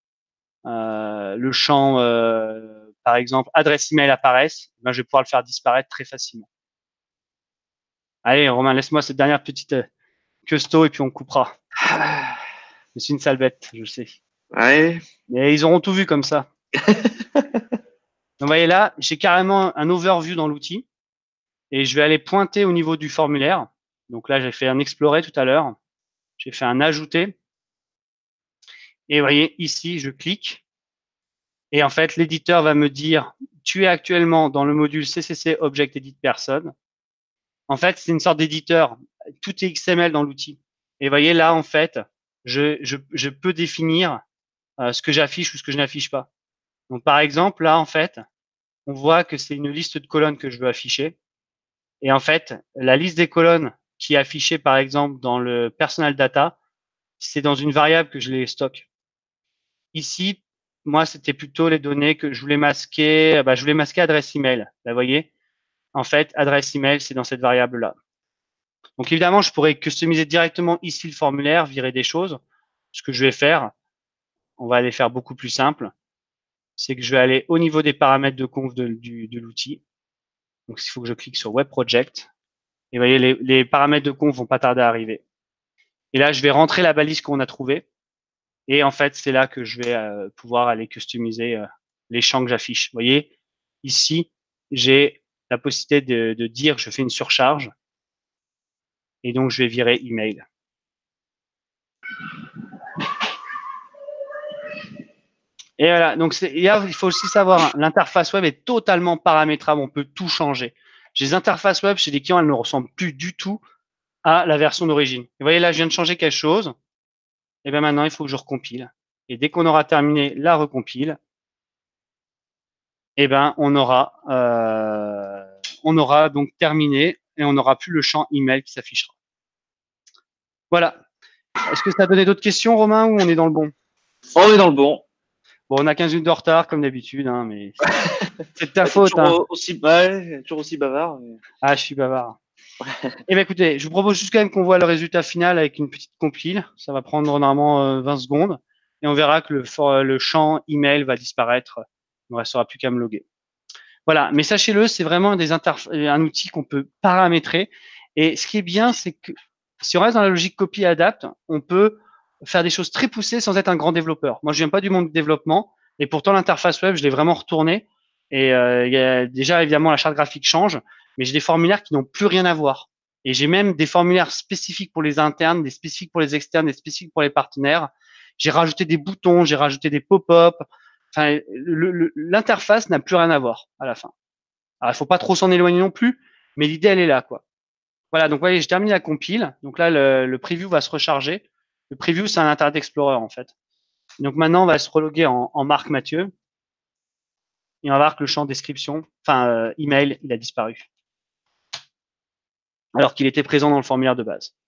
par exemple, adresse email apparaisse, ben, je vais pouvoir le faire disparaître très facilement. Allez, Romain, laisse-moi cette dernière petite custo et puis on coupera. Je suis une sale bête, je sais. Ouais. Mais ils auront tout vu comme ça. Vous voyez là, j'ai carrément un overview dans l'outil et je vais aller pointer au niveau du formulaire. Donc là, j'ai fait un explorer tout à l'heure. J'ai fait un ajouter. Et vous voyez, ici, je clique. Et en fait, l'éditeur va me dire, tu es actuellement dans le module CCC Object Edit Person. En fait, c'est une sorte d'éditeur. Tout est XML dans l'outil. Et vous voyez là, en fait, je peux définir ce que j'affiche ou ce que je n'affiche pas. Donc, par exemple, là, en fait, on voit que c'est une liste de colonnes que je veux afficher. Et en fait, la liste des colonnes qui est affichée, par exemple, dans le personal data, c'est dans une variable que je les stocke. Ici, moi, c'était plutôt les données que je voulais masquer. Je voulais masquer adresse email. Là, vous voyez, en fait, adresse email, c'est dans cette variable-là. Donc, évidemment, je pourrais customiser directement ici le formulaire, virer des choses. Ce que je vais faire, on va aller faire beaucoup plus simple. C'est que je vais aller au niveau des paramètres de conf de l'outil. Donc, il faut que je clique sur Web Project. Et vous voyez, les paramètres de conf vont pas tarder à arriver. Et là, je vais rentrer la balise qu'on a trouvée. Et en fait, c'est là que je vais pouvoir aller customiser les champs que j'affiche. Vous voyez, ici, j'ai la possibilité de dire je fais une surcharge. Et donc, je vais virer email. Et voilà, donc là, il faut aussi savoir, l'interface web est totalement paramétrable, on peut tout changer. J'ai des interfaces web chez des clients, elles ne ressemblent plus du tout à la version d'origine. Vous voyez là, je viens de changer quelque chose. Et bien maintenant, il faut que je recompile. Et dès qu'on aura terminé la recompile, et ben on aura donc terminé et on n'aura plus le champ email qui s'affichera. Voilà. Est-ce que ça a donné d'autres questions, Romain, ou on est dans le bon? On est dans le bon. Bon, on a 15 minutes de retard, comme d'habitude, hein, mais C'est de ta faute. Hein. Toujours aussi bavard. Mais... Ah, je suis bavard. Eh bien, écoutez, je vous propose juste quand même qu'on voit le résultat final avec une petite compile. Ça va prendre normalement 20 secondes. Et on verra que le champ email va disparaître. Il ne restera plus qu'à me loguer. Voilà. Mais sachez-le, c'est vraiment un outil qu'on peut paramétrer. Et ce qui est bien, c'est que si on reste dans la logique copy et adapt, on peut faire des choses très poussées sans être un grand développeur. Moi, je viens pas du monde du développement. Et pourtant, l'interface web, je l'ai vraiment retournée. Et il y a déjà, évidemment, la charte graphique change. Mais j'ai des formulaires qui n'ont plus rien à voir. Et j'ai même des formulaires spécifiques pour les internes, des spécifiques pour les externes, des spécifiques pour les partenaires. J'ai rajouté des boutons, j'ai rajouté des pop-up. Enfin, l'interface n'a plus rien à voir à la fin. Alors, il faut pas trop s'en éloigner non plus, mais l'idée, elle est là, quoi. Voilà, donc, vous voyez, j'ai terminé la compile. Donc là, le preview va se recharger. Le preview, c'est un Internet Explorer, en fait. Donc maintenant, on va se reloguer en Marc Mathieu. Et on va voir que le champ description, email, il a disparu. Alors qu'il était présent dans le formulaire de base.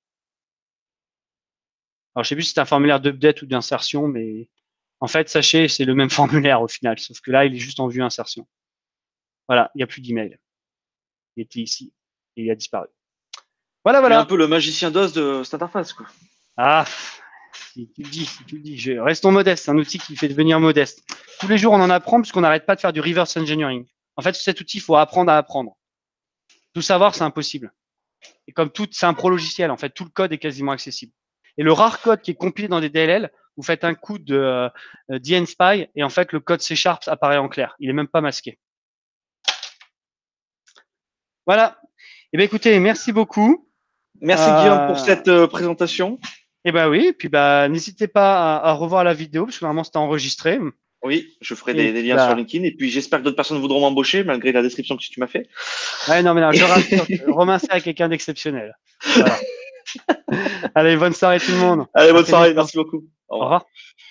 Alors, je sais plus si c'est un formulaire d'update ou d'insertion, mais en fait, sachez, c'est le même formulaire au final, sauf que là, il est juste en vue insertion. Voilà, il n'y a plus d'email. Il était ici et il a disparu. Voilà, voilà. voilà. Un peu le magicien d'Oz de cette interface, quoi. Ah, si tu le dis, restons modestes. C'est un outil qui fait devenir modeste. Tous les jours, on en apprend puisqu'on n'arrête pas de faire du reverse engineering. En fait, cet outil, il faut apprendre à apprendre. Tout savoir, c'est impossible. Et comme tout, c'est un pro logiciel. En fait, tout le code est quasiment accessible. Et le rare code qui est compilé dans des DLL, vous faites un coup de dnspy et en fait, le code C# apparaît en clair. Il est même pas masqué. Voilà. Eh bien, écoutez, merci beaucoup. Merci Guillaume pour cette présentation. Eh ben oui, puis n'hésitez pas à revoir la vidéo parce que normalement c'était enregistré. Oui, je ferai des liens sur LinkedIn et puis j'espère que d'autres personnes voudront m'embaucher malgré la description que tu m'as fait. Ouais, non, mais non, je rassure, Romain, c'est quelqu'un d'exceptionnel. Voilà. Allez, bonne soirée tout le monde. Allez, bonne soirée, merci beaucoup. Au revoir.